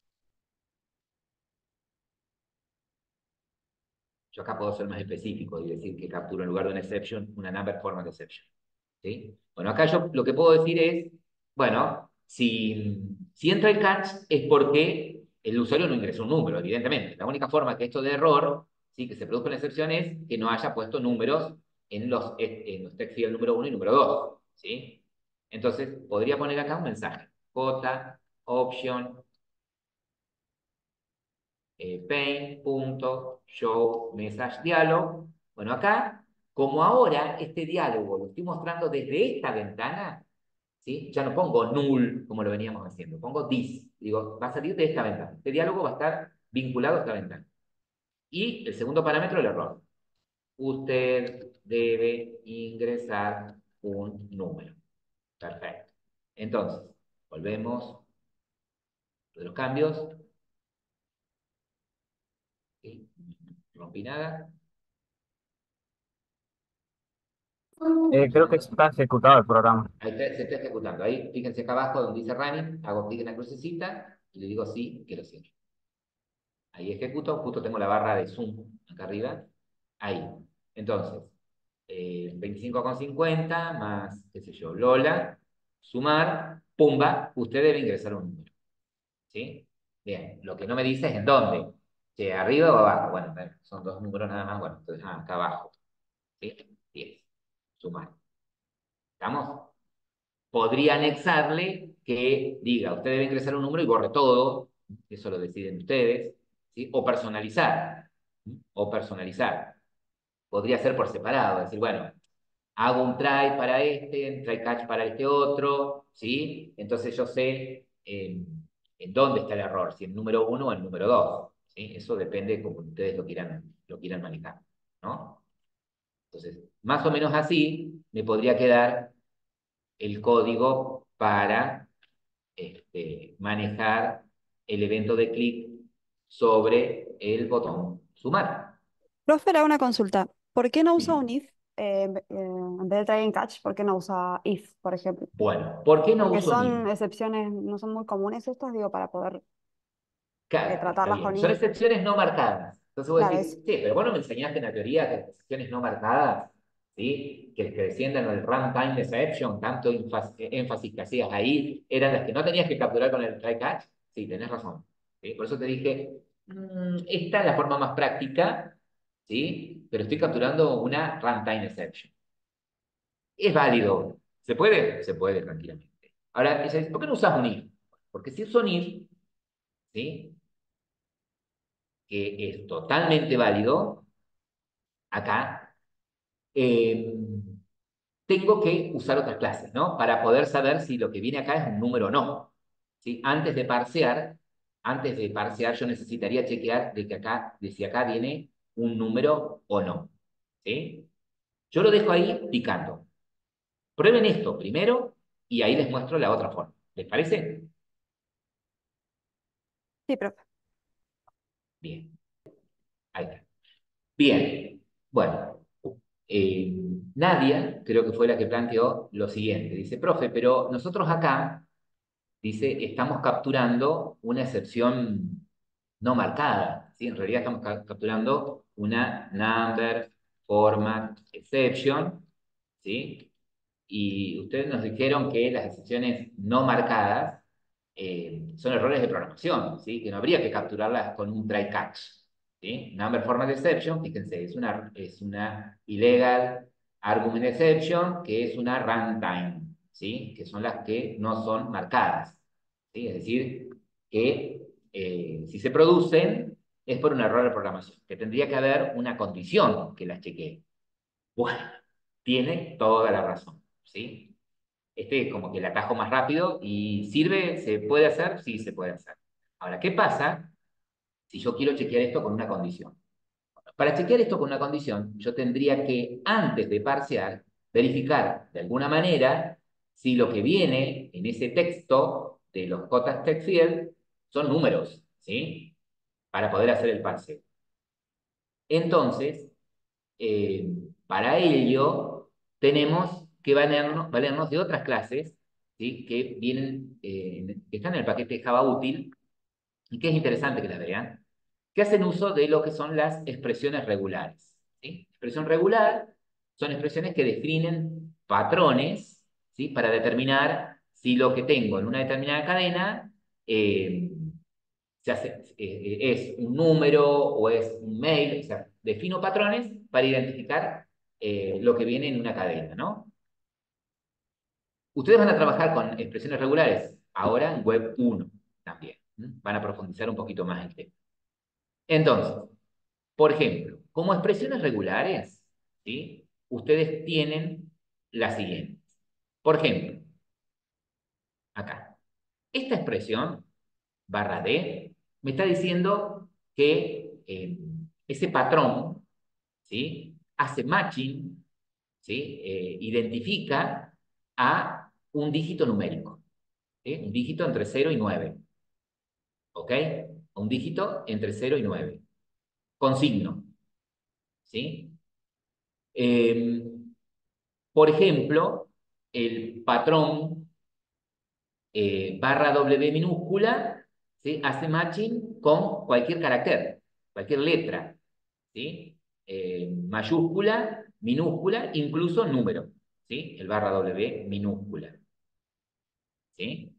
yo acá puedo ser más específico y decir que capturo en lugar de una exception, una number format exception. ¿Sí? Bueno, acá yo lo que puedo decir es, bueno, si entra el catch es porque el usuario no ingresó un número, evidentemente. La única forma que esto de error, ¿sí? Que se produzca una excepción es que no haya puesto números en los text field número 1 y número 2. ¿Sí? Entonces, podría poner acá un mensaje. J, option, paint.show message dialog. Bueno, acá, como ahora este diálogo lo estoy mostrando desde esta ventana, ¿sí? Ya no pongo null como lo veníamos haciendo, pongo this. Digo, va a salir de esta ventana. Este diálogo va a estar vinculado a esta ventana. Y el segundo parámetro, el error. Usted debe ingresar un número. Perfecto. Entonces, volvemos de los cambios. ¿Sí? No rompí nada. Creo que está ejecutado el programa. Ahí se está ejecutando. Ahí, fíjense acá abajo donde dice running, hago clic en la crucecita y le digo sí, quiero cierro. Ahí ejecuto, justo tengo la barra de zoom acá arriba. Ahí. Entonces, 25,50 más, qué sé yo, Lola, sumar, pumba, usted debe ingresar un número. ¿Sí? Bien, lo que no me dice es en dónde. Si arriba o abajo. Bueno, son dos números nada más. Bueno, entonces, acá abajo. ¿Sí? 10. Sumar. ¿Estamos? Podría anexarle que diga, usted debe ingresar un número y borre todo. Eso lo deciden ustedes. ¿Sí? O personalizar. ¿Sí? O personalizar. Podría ser por separado. Decir, bueno, hago un try para este, un try catch para este otro, ¿sí? Entonces yo sé en dónde está el error, si en número 1 o en número 2, ¿sí? Eso depende de cómo ustedes lo quieran manejar, ¿no? Entonces, más o menos así me podría quedar el código para manejar el evento de clic sobre el botón sumar. Profe, le hago una consulta. ¿Por qué no usa Sí. un if en vez de try and catch? ¿Por qué no usa if, por ejemplo? Bueno, ¿por qué no Porque uso son NIF? excepciones, no son muy comunes estas, digo, para poder Claro, está tratarlas bien. con Son if. excepciones no marcadas. Entonces vos Claro, decís, es. sí, pero vos no me enseñaste en la teoría que las excepciones no marcadas, ¿sí? Que descienden en el runtime exception, tanto énfasis que hacías ahí, eran las que no tenías que capturar con el try catch. Sí, tenés razón. ¿Sí? Por eso te dije, esta es la forma más práctica, ¿sí? Pero estoy capturando una runtime exception. Es válido. ¿Se puede? Se puede tranquilamente. Ahora, ¿por qué no usas un if? Porque si uso un if, ¿sí? Que es totalmente válido, acá, eh, tengo que usar otras clases, ¿no? Para poder saber si lo que viene acá es un número o no. ¿Sí? Antes de parsear, yo necesitaría chequear de si acá viene un número o no. ¿Sí? Yo lo dejo ahí picando. Prueben esto primero y ahí les muestro la otra forma. ¿Les parece? Sí, profe. Bien. Ahí está. Bien. Bueno. eh, Nadia, creo que fue la que planteó lo siguiente. Dice, profe, pero nosotros acá, dice, estamos capturando una excepción no marcada, ¿sí? En realidad estamos capturando una number format exception, ¿sí? Y ustedes nos dijeron que las excepciones no marcadas son errores de programación, ¿sí? Que no habría que capturarlas con un try catch, ¿sí? Number format exception, fíjense, es una illegal argument exception, que es una runtime, ¿sí? Que son las que no son marcadas, ¿sí? Es decir, que si se producen es por un error de programación, que tendría que haber una condición que las chequee. Bueno, tiene toda la razón, ¿sí? Este es como que el atajo más rápido y sirve, ¿se puede hacer? Sí, se puede hacer. Ahora, ¿qué pasa si yo quiero chequear esto con una condición? Para chequear esto con una condición, yo tendría que, antes de parsear, verificar de alguna manera si lo que viene en ese texto de los J text field son números, ¿sí? Para poder hacer el parseo. Entonces, eh, para ello, tenemos que valernos de otras clases, ¿sí? Que vienen, que están en el paquete Java útil y que es interesante que las vean, que hacen uso de lo que son las expresiones regulares, ¿sí? Expresión regular son expresiones que definen patrones, ¿sí? Para determinar si lo que tengo en una determinada cadena eh, es un número o es un mail, o sea, defino patrones para identificar lo que viene en una cadena, ¿no? Ustedes van a trabajar con expresiones regulares ahora en Web 1 también. Van a profundizar un poquito más el tema. Entonces, por ejemplo, como expresiones regulares, ¿sí? Ustedes tienen las siguientes. Por ejemplo, acá. Esta expresión, barra D, me está diciendo que ese patrón, ¿sí? Hace matching ¿sí? Identifica a un dígito numérico, ¿sí? Un dígito entre 0 y 9, ¿ok? Un dígito entre 0 y 9, con signo, ¿sí? Eh, por ejemplo, el patrón barra W minúscula, ¿sí? Hace matching con cualquier carácter, cualquier letra, ¿sí? Mayúscula, minúscula, incluso número, ¿sí? El barra W minúscula, ¿sí?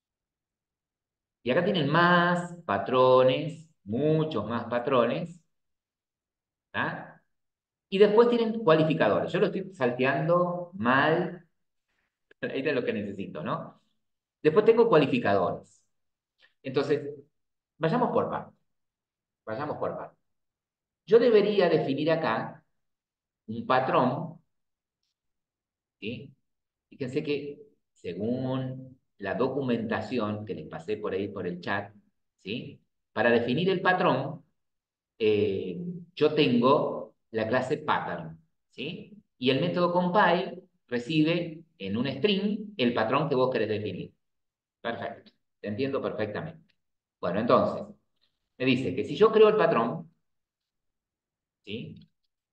Y acá tienen más patrones, muchos más patrones, ¿tá? Y después tienen cualificadores. Yo lo estoy salteando mal, ahí es lo que necesito, ¿no? Después tengo cualificadores. Entonces, vayamos por partes. Vayamos por partes. Yo debería definir acá un patrón, ¿sí? Fíjense que según la documentación que les pasé por ahí por el chat, ¿sí? Para definir el patrón, eh, yo tengo la clase pattern, ¿sí? Y el método compile recibe en un string el patrón que vos querés definir. Perfecto, te entiendo perfectamente. Bueno, entonces, me dice que si yo creo el patrón, ¿sí?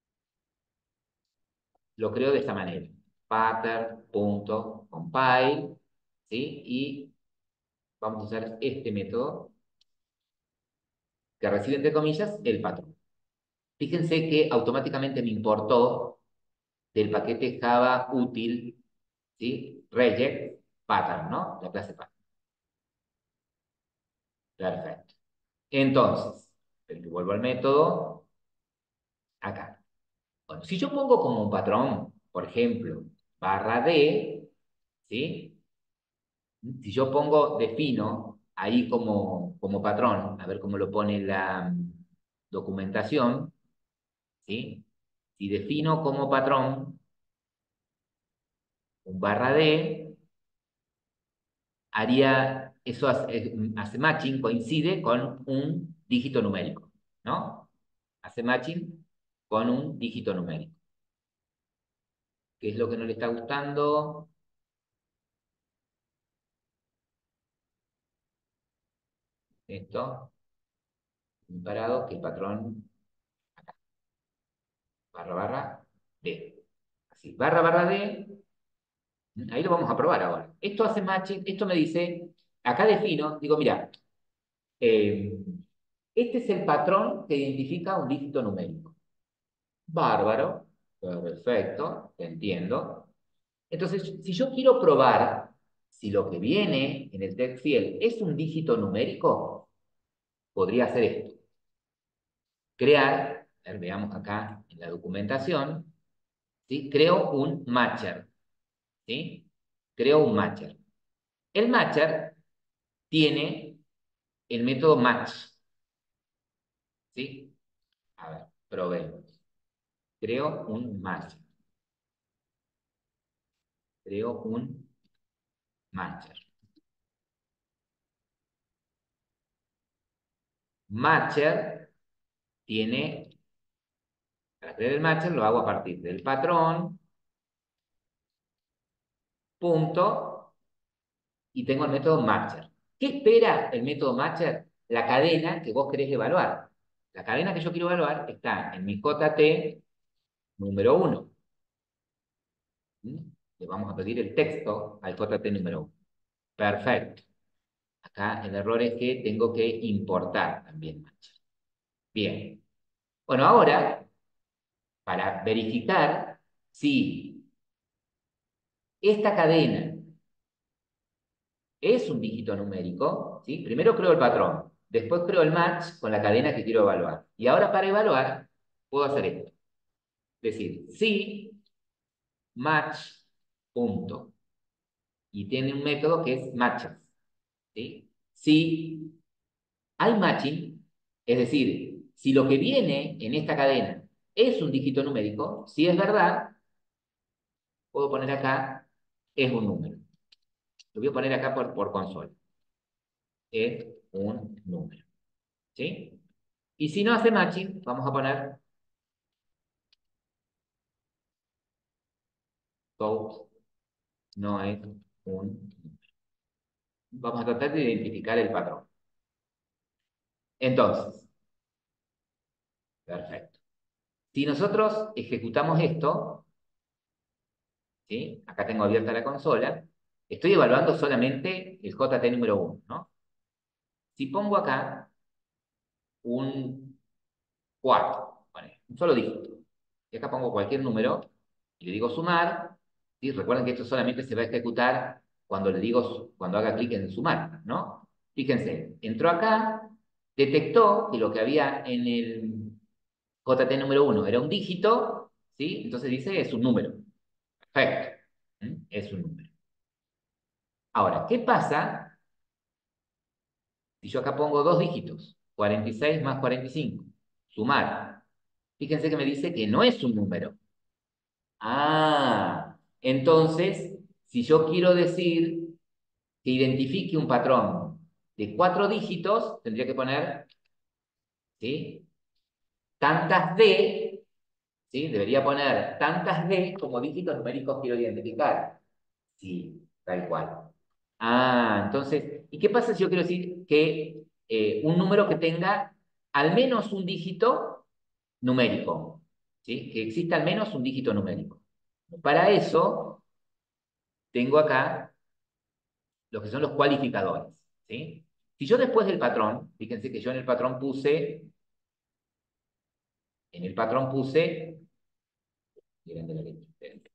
Lo creo de esta manera. Pattern.compile, ¿sí? Y vamos a usar este método que recibe, entre comillas, el patrón. Fíjense que automáticamente me importó del paquete Java útil, ¿sí? Reject pattern, ¿no? La clase pattern. Perfecto. Entonces, vuelvo al método, acá. Bueno, si yo pongo como un patrón, por ejemplo, barra D, ¿sí? Si yo defino ahí como patrón, a ver cómo lo pone la documentación, ¿sí? Si defino como patrón un barra D, eso hace matching, coincide con un dígito numérico, ¿no? Hace matching con un dígito numérico. ¿Qué es lo que no le está gustando? Esto, comparado, que el patrón, barra D. Así, barra D, ahí lo vamos a probar ahora. Esto hace matching, esto me dice, acá defino, digo, mira, eh, este es el patrón que identifica un dígito numérico. Bárbaro, perfecto, te entiendo. Entonces, si yo quiero probar si lo que viene en el text field es un dígito numérico, podría hacer esto. Crear, a ver, veamos acá en la documentación, ¿sí? Creo un matcher, ¿sí? Creo un matcher. El matcher tiene el método match, ¿sí? A ver, probemos. Creo un matcher. Creo un matcher. Matcher tiene, para crear el matcher lo hago a partir del patrón, punto, y tengo el método matcher. ¿Qué espera el método matcher? La cadena que vos querés evaluar. La cadena que yo quiero evaluar está en mi JT número 1. Le vamos a pedir el texto al JT número 1. Perfecto. Acá el error es que tengo que importar también matcher. Bien. Bueno, ahora, para verificar si esta cadena es un dígito numérico, ¿sí? Primero creo el patrón, después creo el match con la cadena que quiero evaluar. Y ahora para evaluar, puedo hacer esto. Decir, si match, punto. Y tiene un método que es matches, ¿sí? Si hay matching, es decir, si lo que viene en esta cadena es un dígito numérico, si es verdad, puedo poner acá, es un número. Lo voy a poner acá por consola. Es un número, ¿sí? Y si no hace matching, vamos a poner Tout no es un... Vamos a tratar de identificar el patrón. Entonces, perfecto. Si nosotros ejecutamos esto, ¿sí? Acá tengo abierta la consola, estoy evaluando solamente el JT número 1, ¿no? Si pongo acá un 4, bueno, un solo dígito, y acá pongo cualquier número, y le digo sumar, ¿sí? Recuerden que esto solamente se va a ejecutar cuando le digo, cuando haga clic en sumar, ¿no? Fíjense, entró acá, detectó que lo que había en el JT número 1 era un dígito, ¿sí? Entonces dice es un número. Perfecto. Es un número. Ahora, ¿qué pasa si yo acá pongo dos dígitos? 46 más 45. Sumar. Fíjense que me dice que no es un número. Ah, entonces, si yo quiero decir que identifique un patrón de 4 dígitos, tendría que poner, ¿sí? Tantas D, ¿sí? Debería poner tantas D como dígitos numéricos quiero identificar. Sí, tal cual. Ah, entonces, ¿y qué pasa si yo quiero decir que un número que tenga al menos un dígito numérico? ¿Sí? Que exista al menos un dígito numérico. Para eso, tengo acá lo que son los cualificadores. ¿Sí? Si yo después del patrón, fíjense que yo en el patrón puse, miren de la letra,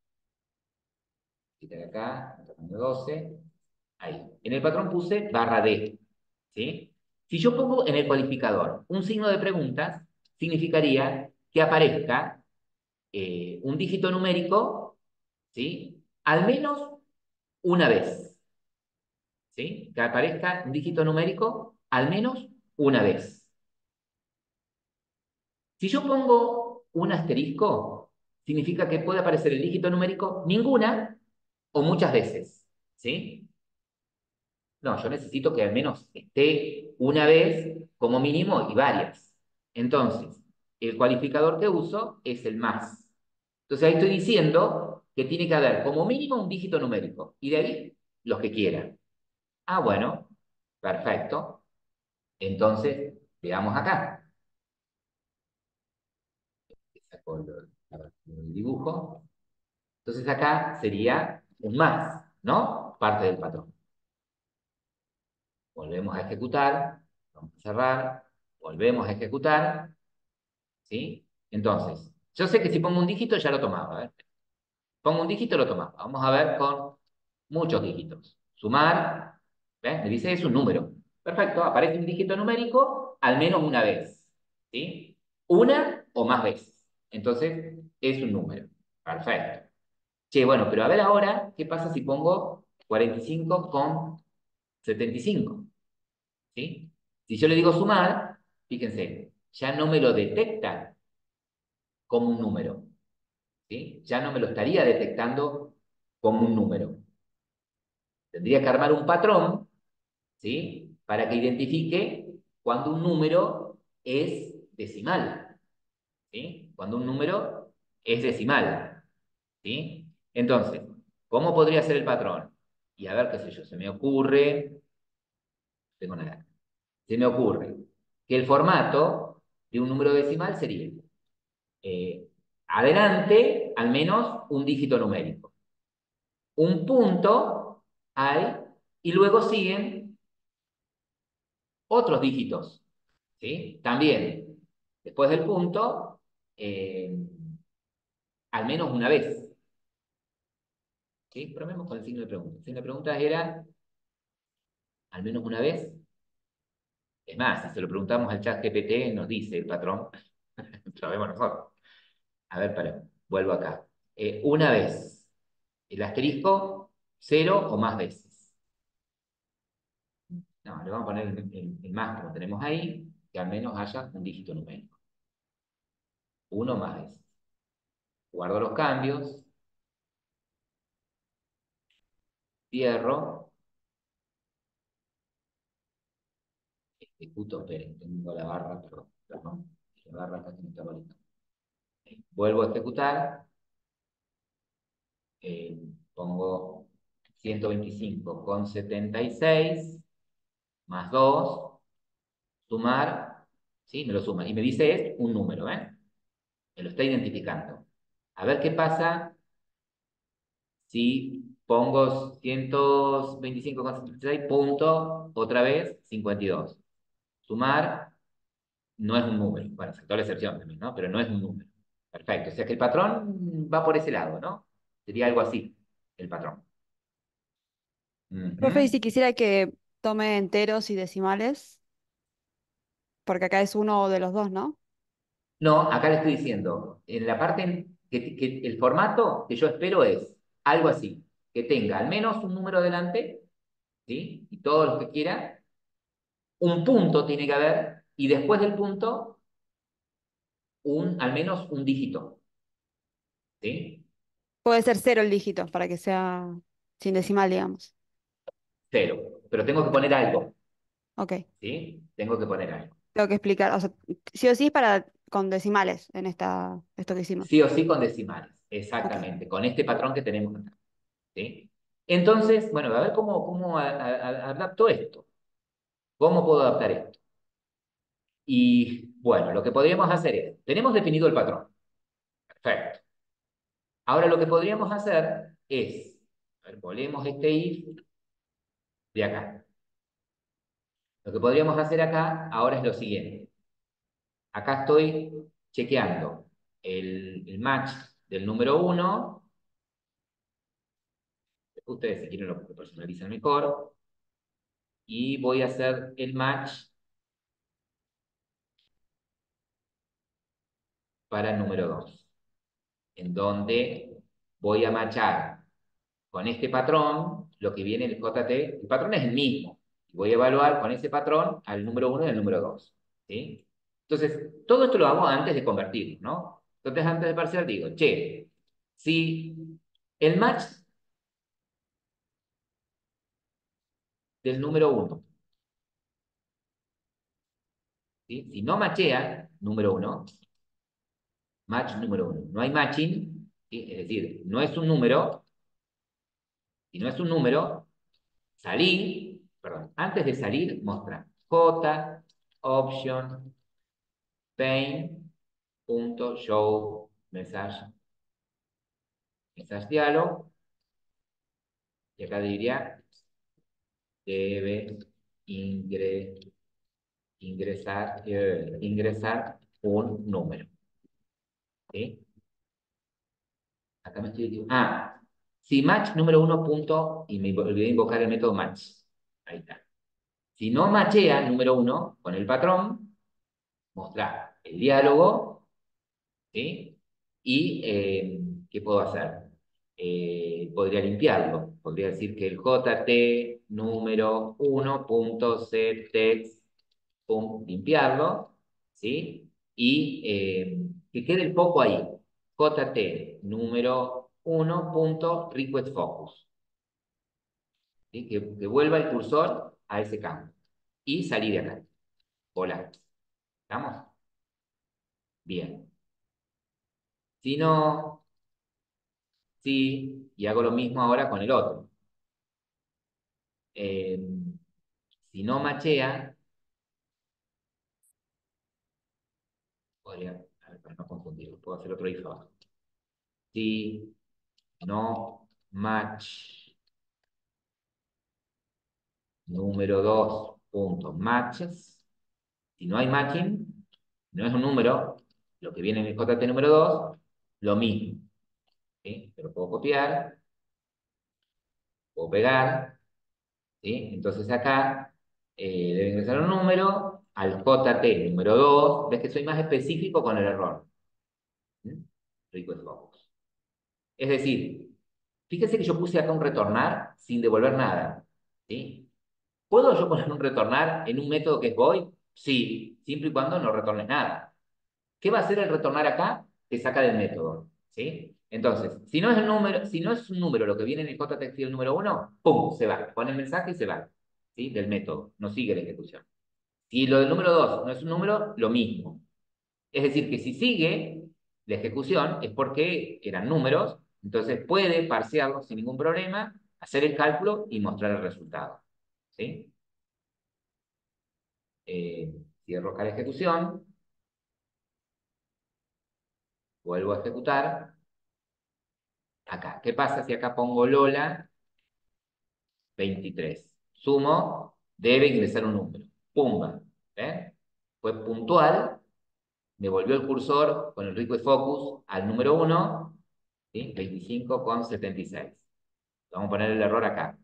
quitar acá, tamaño 12, ahí. En el patrón puse barra D, ¿sí? Si yo pongo en el cualificador un signo de preguntas, significaría que aparezca un dígito numérico, ¿sí? Al menos una vez, ¿sí? Que aparezca un dígito numérico al menos una vez. Si yo pongo un asterisco, significa que puede aparecer el dígito numérico ninguna o muchas veces, ¿sí? No, yo necesito que al menos esté una vez como mínimo y varias. Entonces, el cualificador que uso es el más. Entonces ahí estoy diciendo que tiene que haber como mínimo un dígito numérico y de ahí los que quieran. Ah, bueno, perfecto. Entonces, veamos acá. Saco el dibujo. Entonces acá sería un más, ¿no? Parte del patrón. Volvemos a ejecutar, vamos a cerrar, volvemos a ejecutar, ¿sí? Entonces, yo sé que si pongo un dígito ya lo tomaba, ¿eh? Pongo un dígito lo tomaba. Vamos a ver con muchos dígitos. Sumar, ¿ves? Me dice es un número. Perfecto, aparece un dígito numérico al menos una vez, ¿sí? Una o más veces. Entonces, es un número. Perfecto. Che, bueno, pero a ver ahora, ¿qué pasa si pongo 45 con 75? ¿Sí? Si yo le digo sumar, fíjense, ya no me lo detecta como un número, ¿sí? Ya no me lo estaría detectando como un número. Tendría que armar un patrón, ¿sí? Para que identifique cuando un número es decimal, ¿sí? Cuando un número es decimal, ¿sí? Entonces, ¿cómo podría ser el patrón? Y a ver, qué sé yo, se me ocurre, no tengo nada, se me ocurre que el formato de un número decimal sería eh, adelante al menos un dígito numérico, un punto hay y luego siguen otros dígitos, ¿sí? También, después del punto, eh, al menos una vez, ¿sí? Probemos con el signo de pregunta. El signo de pregunta era al menos una vez. Es más, si se lo preguntamos al chat GPT, nos dice el patrón, lo sabemos nosotros. A ver, vuelvo acá. Una vez, el asterisco, 0 o más veces. No, le vamos a poner el más como tenemos ahí, que al menos haya un dígito numérico. Uno más veces. Guardo los cambios, cierro, ejecuto, esperen, tengo la barra, perdón, la barra acá que me está bonito. Vuelvo a ejecutar, pongo 125,76 más 2, sumar, ¿sí? Me lo suma. Y me dice es un número, ¿eh? Me lo está identificando. A ver qué pasa si pongo 125,76 punto, otra vez, 52. Sumar no es un número. Bueno, aceptó la excepción también, ¿no? Pero no es un número. Perfecto. O sea que el patrón va por ese lado, ¿no? Sería algo así, el patrón. Profe, y Ujú. si quisiera que tome enteros y decimales, porque acá es uno de los dos, ¿no? No, acá le estoy diciendo, en la parte que el formato que yo espero es algo así, que tenga al menos un número delante, ¿sí? Y todos los que quiera, un punto tiene que haber, y después del punto, al menos un dígito, ¿sí? Puede ser cero el dígito para que sea sin decimal, digamos. Cero. Pero tengo que poner algo, Ok. ¿sí? Tengo que poner algo. Tengo que explicar, o sea, sí o sí es para con decimales en esto que hicimos. Sí o sí con decimales, Ok. exactamente, con este patrón que tenemos acá, ¿sí? Entonces, bueno, a ver cómo adapto esto. ¿Cómo puedo adaptar esto? Y bueno, lo que podríamos hacer es, tenemos definido el patrón. Perfecto. Ahora lo que podríamos hacer es, a ver, volvemos este if de acá. Lo que podríamos hacer acá ahora es lo siguiente. Acá estoy chequeando el match del número 1. Ustedes si quieren lo personalizan mejor. Y voy a hacer el match para el número 2, en donde voy a matchar con este patrón lo que viene en el JT. El patrón es el mismo. Voy a evaluar con ese patrón al número 1 y al número 2. ¿Sí? Entonces, todo esto lo hago antes de convertir, ¿no? Entonces, antes de parcial digo, che, si el match del número 1, ¿sí? Si no machea, número 1, match número 1. No hay matching, ¿sí? Es decir, no es un número. Si no es un número, salir, perdón, antes de salir, mostrar J, option, show message dialog, y acá diría, debe ingresar un número. ¿Sí? Acá me estoy diciendo, si match número 1 punto, y me olvidé invocar el método match. Ahí está. Si no machea número 1 con el patrón, mostrar el diálogo, ¿sí? Y, ¿qué puedo hacer? Podría limpiarlo. Podría decir que el JT número 1.setText, limpiarlo, ¿sí? Y que quede el foco ahí. JT número 1.requestFocus, ¿sí? Que vuelva el cursor a ese campo. Y salir de acá. Hola. ¿Estamos? Bien. Si no, sí, y hago lo mismo ahora con el otro. Eh, si no machea, podría, a ver, para no confundirlo, puedo hacer otro if abajo. Si no match número 2 punto matches, si no hay matching, no es un número, lo que viene en el JT número 2, lo mismo. ¿Sí? Pero puedo copiar, puedo pegar, ¿sí? Entonces acá debe ingresar un número al JT número 2. Ves que soy más específico con el error. ¿Mm? Request focus. Es decir, fíjese que yo puse acá un retornar sin devolver nada. ¿Sí? ¿Puedo yo poner un retornar en un método que es void? Sí, siempre y cuando no retornes nada. ¿Qué va a hacer el retornar acá? Te saca del método. ¿Sí? Entonces, si no es un número lo que viene en el JText el número 1, ¡pum! Se va. Pone el mensaje y se va. ¿Sí? Del método. No sigue la ejecución. Si lo del número 2 no es un número, lo mismo. Es decir, que si sigue la ejecución es porque eran números Entonces puede parsearlo sin ningún problema, hacer el cálculo y mostrar el resultado. ¿Sí? Cierro acá la ejecución, vuelvo a ejecutar. Acá, ¿qué pasa si acá pongo Lola 23? Sumo, debe ingresar un número. Pumba. ¿Eh? Fue puntual, me volvió el cursor con el Liquid Focus al número 1, ¿sí? 25,76. Vamos a poner el error acá.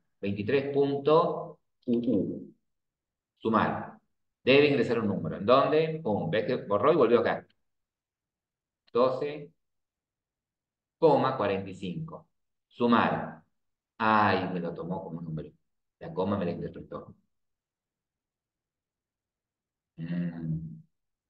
23.uu. Sumar. Debe ingresar un número. ¿En dónde? Pum. ¿Ves que borró y volvió acá? 12,45. Sumar. Ay, me lo tomó como número. La coma me la interpretó. Mm.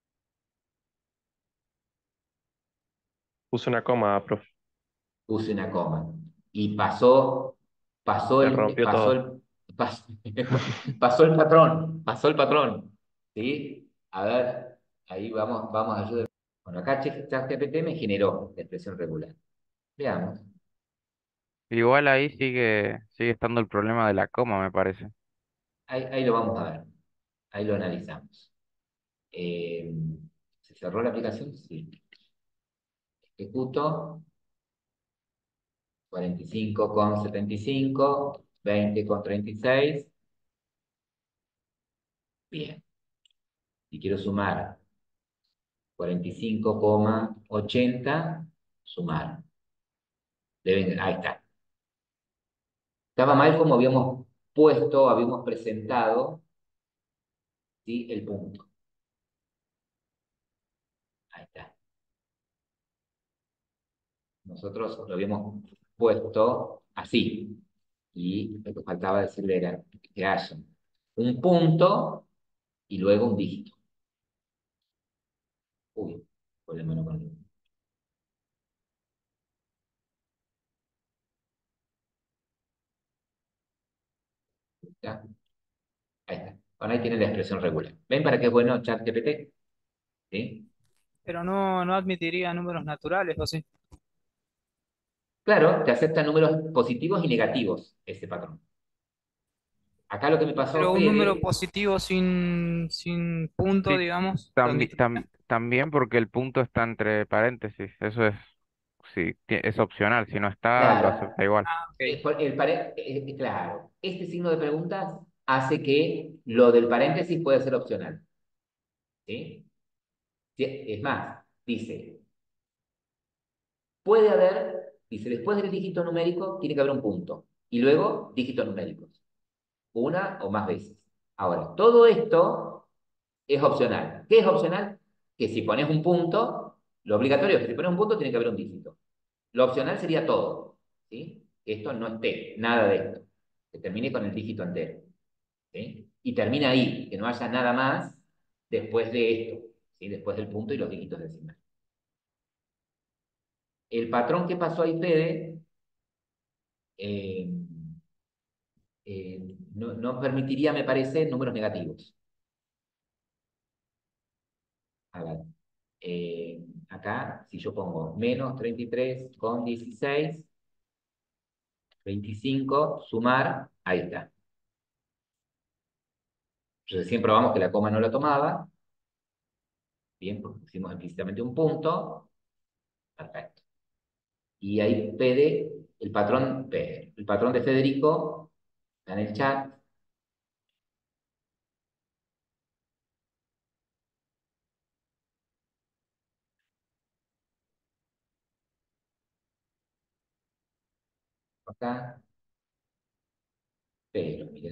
Puse una coma, profe. Puse una coma. Y pasó Me el, rompió pasó todo. el, pasó, pasó el patrón, pasó el patrón. ¿Sí? A ver, ahí vamos a ayudar. Bueno, acá ChatGPT me generó la expresión regular. Veamos. Igual ahí sigue estando el problema de la coma, me parece. Ahí lo vamos a ver. Ahí lo analizamos. ¿Se cerró la aplicación? Sí. Ejecuto. 45,75. 20,36. Bien. Y quiero sumar 45,80. Sumar. Ahí está. Estaba mal como habíamos presentado, ¿sí? El punto. Ahí está. Nosotros lo habíamos puesto así. Y lo que faltaba decirle era que haya un punto y luego un dígito. Uy, por el menos con el. ¿Ya? Ahí está. Bueno, ahí tiene la expresión regular. ¿Ven para qué es bueno ChatGPT? ¿Sí? Pero no admitiría números naturales, ¿o sí? Claro, te acepta números positivos y negativos ese patrón. Acá lo que me pasó, Pero un número Fede, positivo sin punto, Sí, digamos, ¿lo admite? también porque el punto está entre paréntesis. Eso es, sí, es opcional. Si no está, lo claro, acepta igual. Ah, ok. claro, este signo de preguntas hace que lo del paréntesis puede ser opcional. ¿Sí? Es más, dice, dice, después del dígito numérico tiene que haber un punto. Y luego dígitos numéricos. Una o más veces. Ahora, todo esto es opcional. ¿Qué es opcional? Que si pones un punto, lo obligatorio es que si pones un punto tiene que haber un dígito. Lo opcional sería todo. ¿Sí? Que esto no esté, nada de esto. Que termine con el dígito entero. ¿Sí? Y termina ahí, que no haya nada más después de esto. ¿Sí? Después del punto y los dígitos decimales. El patrón que pasó ahí, Fede, eh, no permitiría, me parece, números negativos. A ver, acá, si yo pongo menos 33,16, 25, sumar, ahí está. Recién probamos que la coma no la tomaba. Bien, porque pusimos explícitamente un punto. Perfecto. Y ahí el patrón de Federico está en el chat. Acá, pero, mira,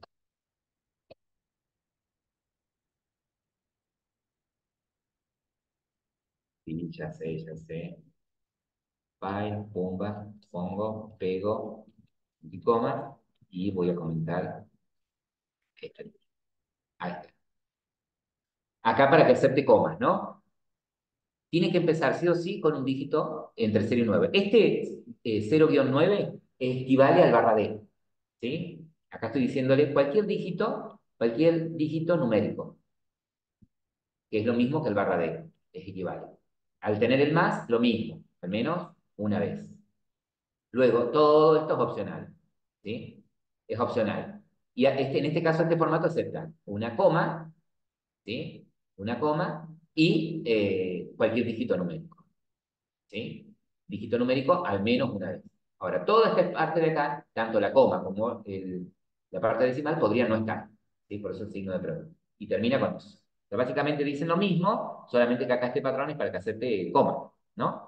sí, ya sé, ya sé. File, pumba, pongo, pego, y coma, y voy a comentar esta línea. Ahí está. Acá para que acepte comas, ¿no? Tiene que empezar sí o sí con un dígito entre 0 y 9. Este 0-9 equivale al barra D, ¿sí? Acá estoy diciéndole cualquier dígito numérico, que es lo mismo que el barra D, es equivale. Al tener el más, lo mismo, al menos una vez. Luego, todo esto es opcional, ¿sí? Es opcional. Y en este caso, este formato acepta una coma, ¿sí? Una coma y cualquier dígito numérico, ¿sí? Dígito numérico al menos una vez. Ahora, toda esta parte de acá, tanto la coma como la parte decimal, podría no estar, ¿sí? Por eso el signo de pregunta. Y termina con eso. O sea, básicamente dicen lo mismo, solamente que acá este patrón es para que acepte coma, ¿no?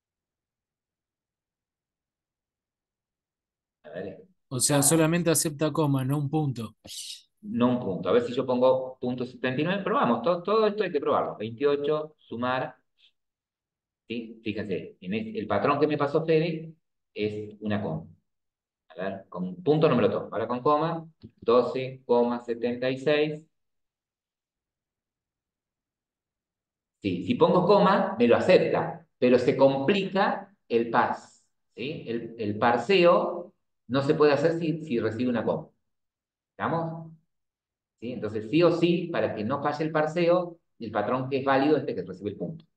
A ver, O sea, solamente acepta coma, no un punto. no un punto. A ver si yo pongo punto 79, probamos. Todo esto hay que probarlo. 28, sumar, ¿sí? Fíjense, el patrón que me pasó Fede es una coma. A ver, con punto no me lo tomo. Ahora con coma, 12,76. Sí, si pongo coma, me lo acepta, pero se complica el parse, ¿sí? El parseo no se puede hacer si recibe una coma. ¿Estamos? ¿Sí? Entonces, sí o sí, para que no falle el parseo, el patrón que es válido es este que recibe el punto.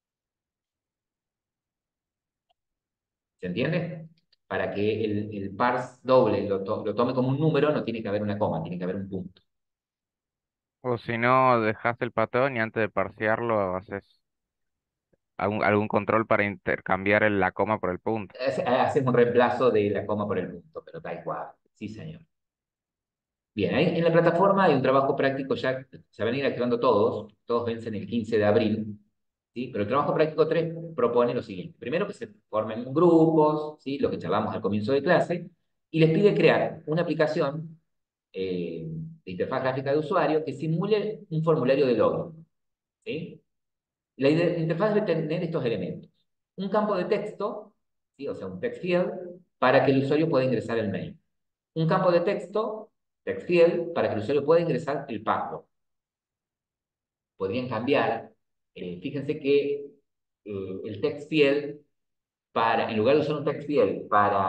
¿Se entiende? Para que el parse doble lo tome como un número, no tiene que haber una coma, tiene que haber un punto. O si no, dejas el patrón y antes de parsearlo haces algún control para intercambiar la coma por el punto. Hacemos un reemplazo de la coma por el punto, pero da igual. Sí, señor. Bien, ahí en la plataforma hay un trabajo práctico, ya se van a ir activando todos vencen el 15 de abril, ¿sí? Pero el trabajo práctico 3 propone lo siguiente. Primero que se formen grupos, ¿sí? Lo que charlamos al comienzo de clase, y les pide crear una aplicación de interfaz gráfica de usuario que simule un formulario de login, ¿sí? La interfaz debe tener estos elementos. Un campo de texto, ¿sí? O sea, un text field, para que el usuario pueda ingresar el mail. Un campo de texto, text field, para que el usuario pueda ingresar el password. Podrían cambiar. Fíjense que el text field, en lugar de usar un text field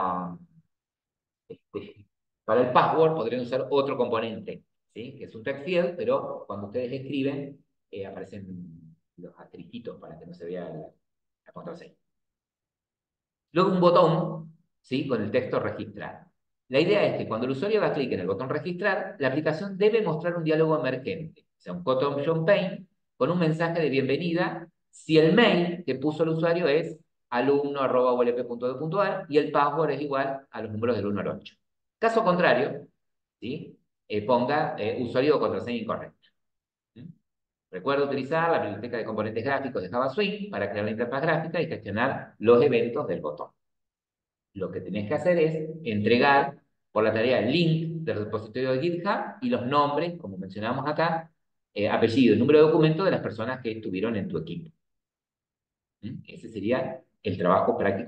para el password, podrían usar otro componente, ¿sí? Que es un text field, pero cuando ustedes escriben, aparecen los asterisquitos para que no se vea la contraseña. Luego un botón, ¿sí? Con el texto registrar. La idea es que cuando el usuario haga clic en el botón registrar, la aplicación debe mostrar un diálogo emergente, o sea, un content pane con un mensaje de bienvenida si el mail que puso el usuario es alumno@ulp.edu.ar y el password es igual a los números del 1 al 8. Caso contrario, ¿sí? Ponga usuario o contraseña incorrecta. ¿Sí? Recuerda utilizar la biblioteca de componentes gráficos de Java Swing para crear la interfaz gráfica y gestionar los eventos del botón. Lo que tenés que hacer es entregar por la tarea el link del repositorio de GitHub y los nombres, como mencionamos acá, apellido, número de documento de las personas que estuvieron en tu equipo. ¿Mm? Ese sería el trabajo práctico.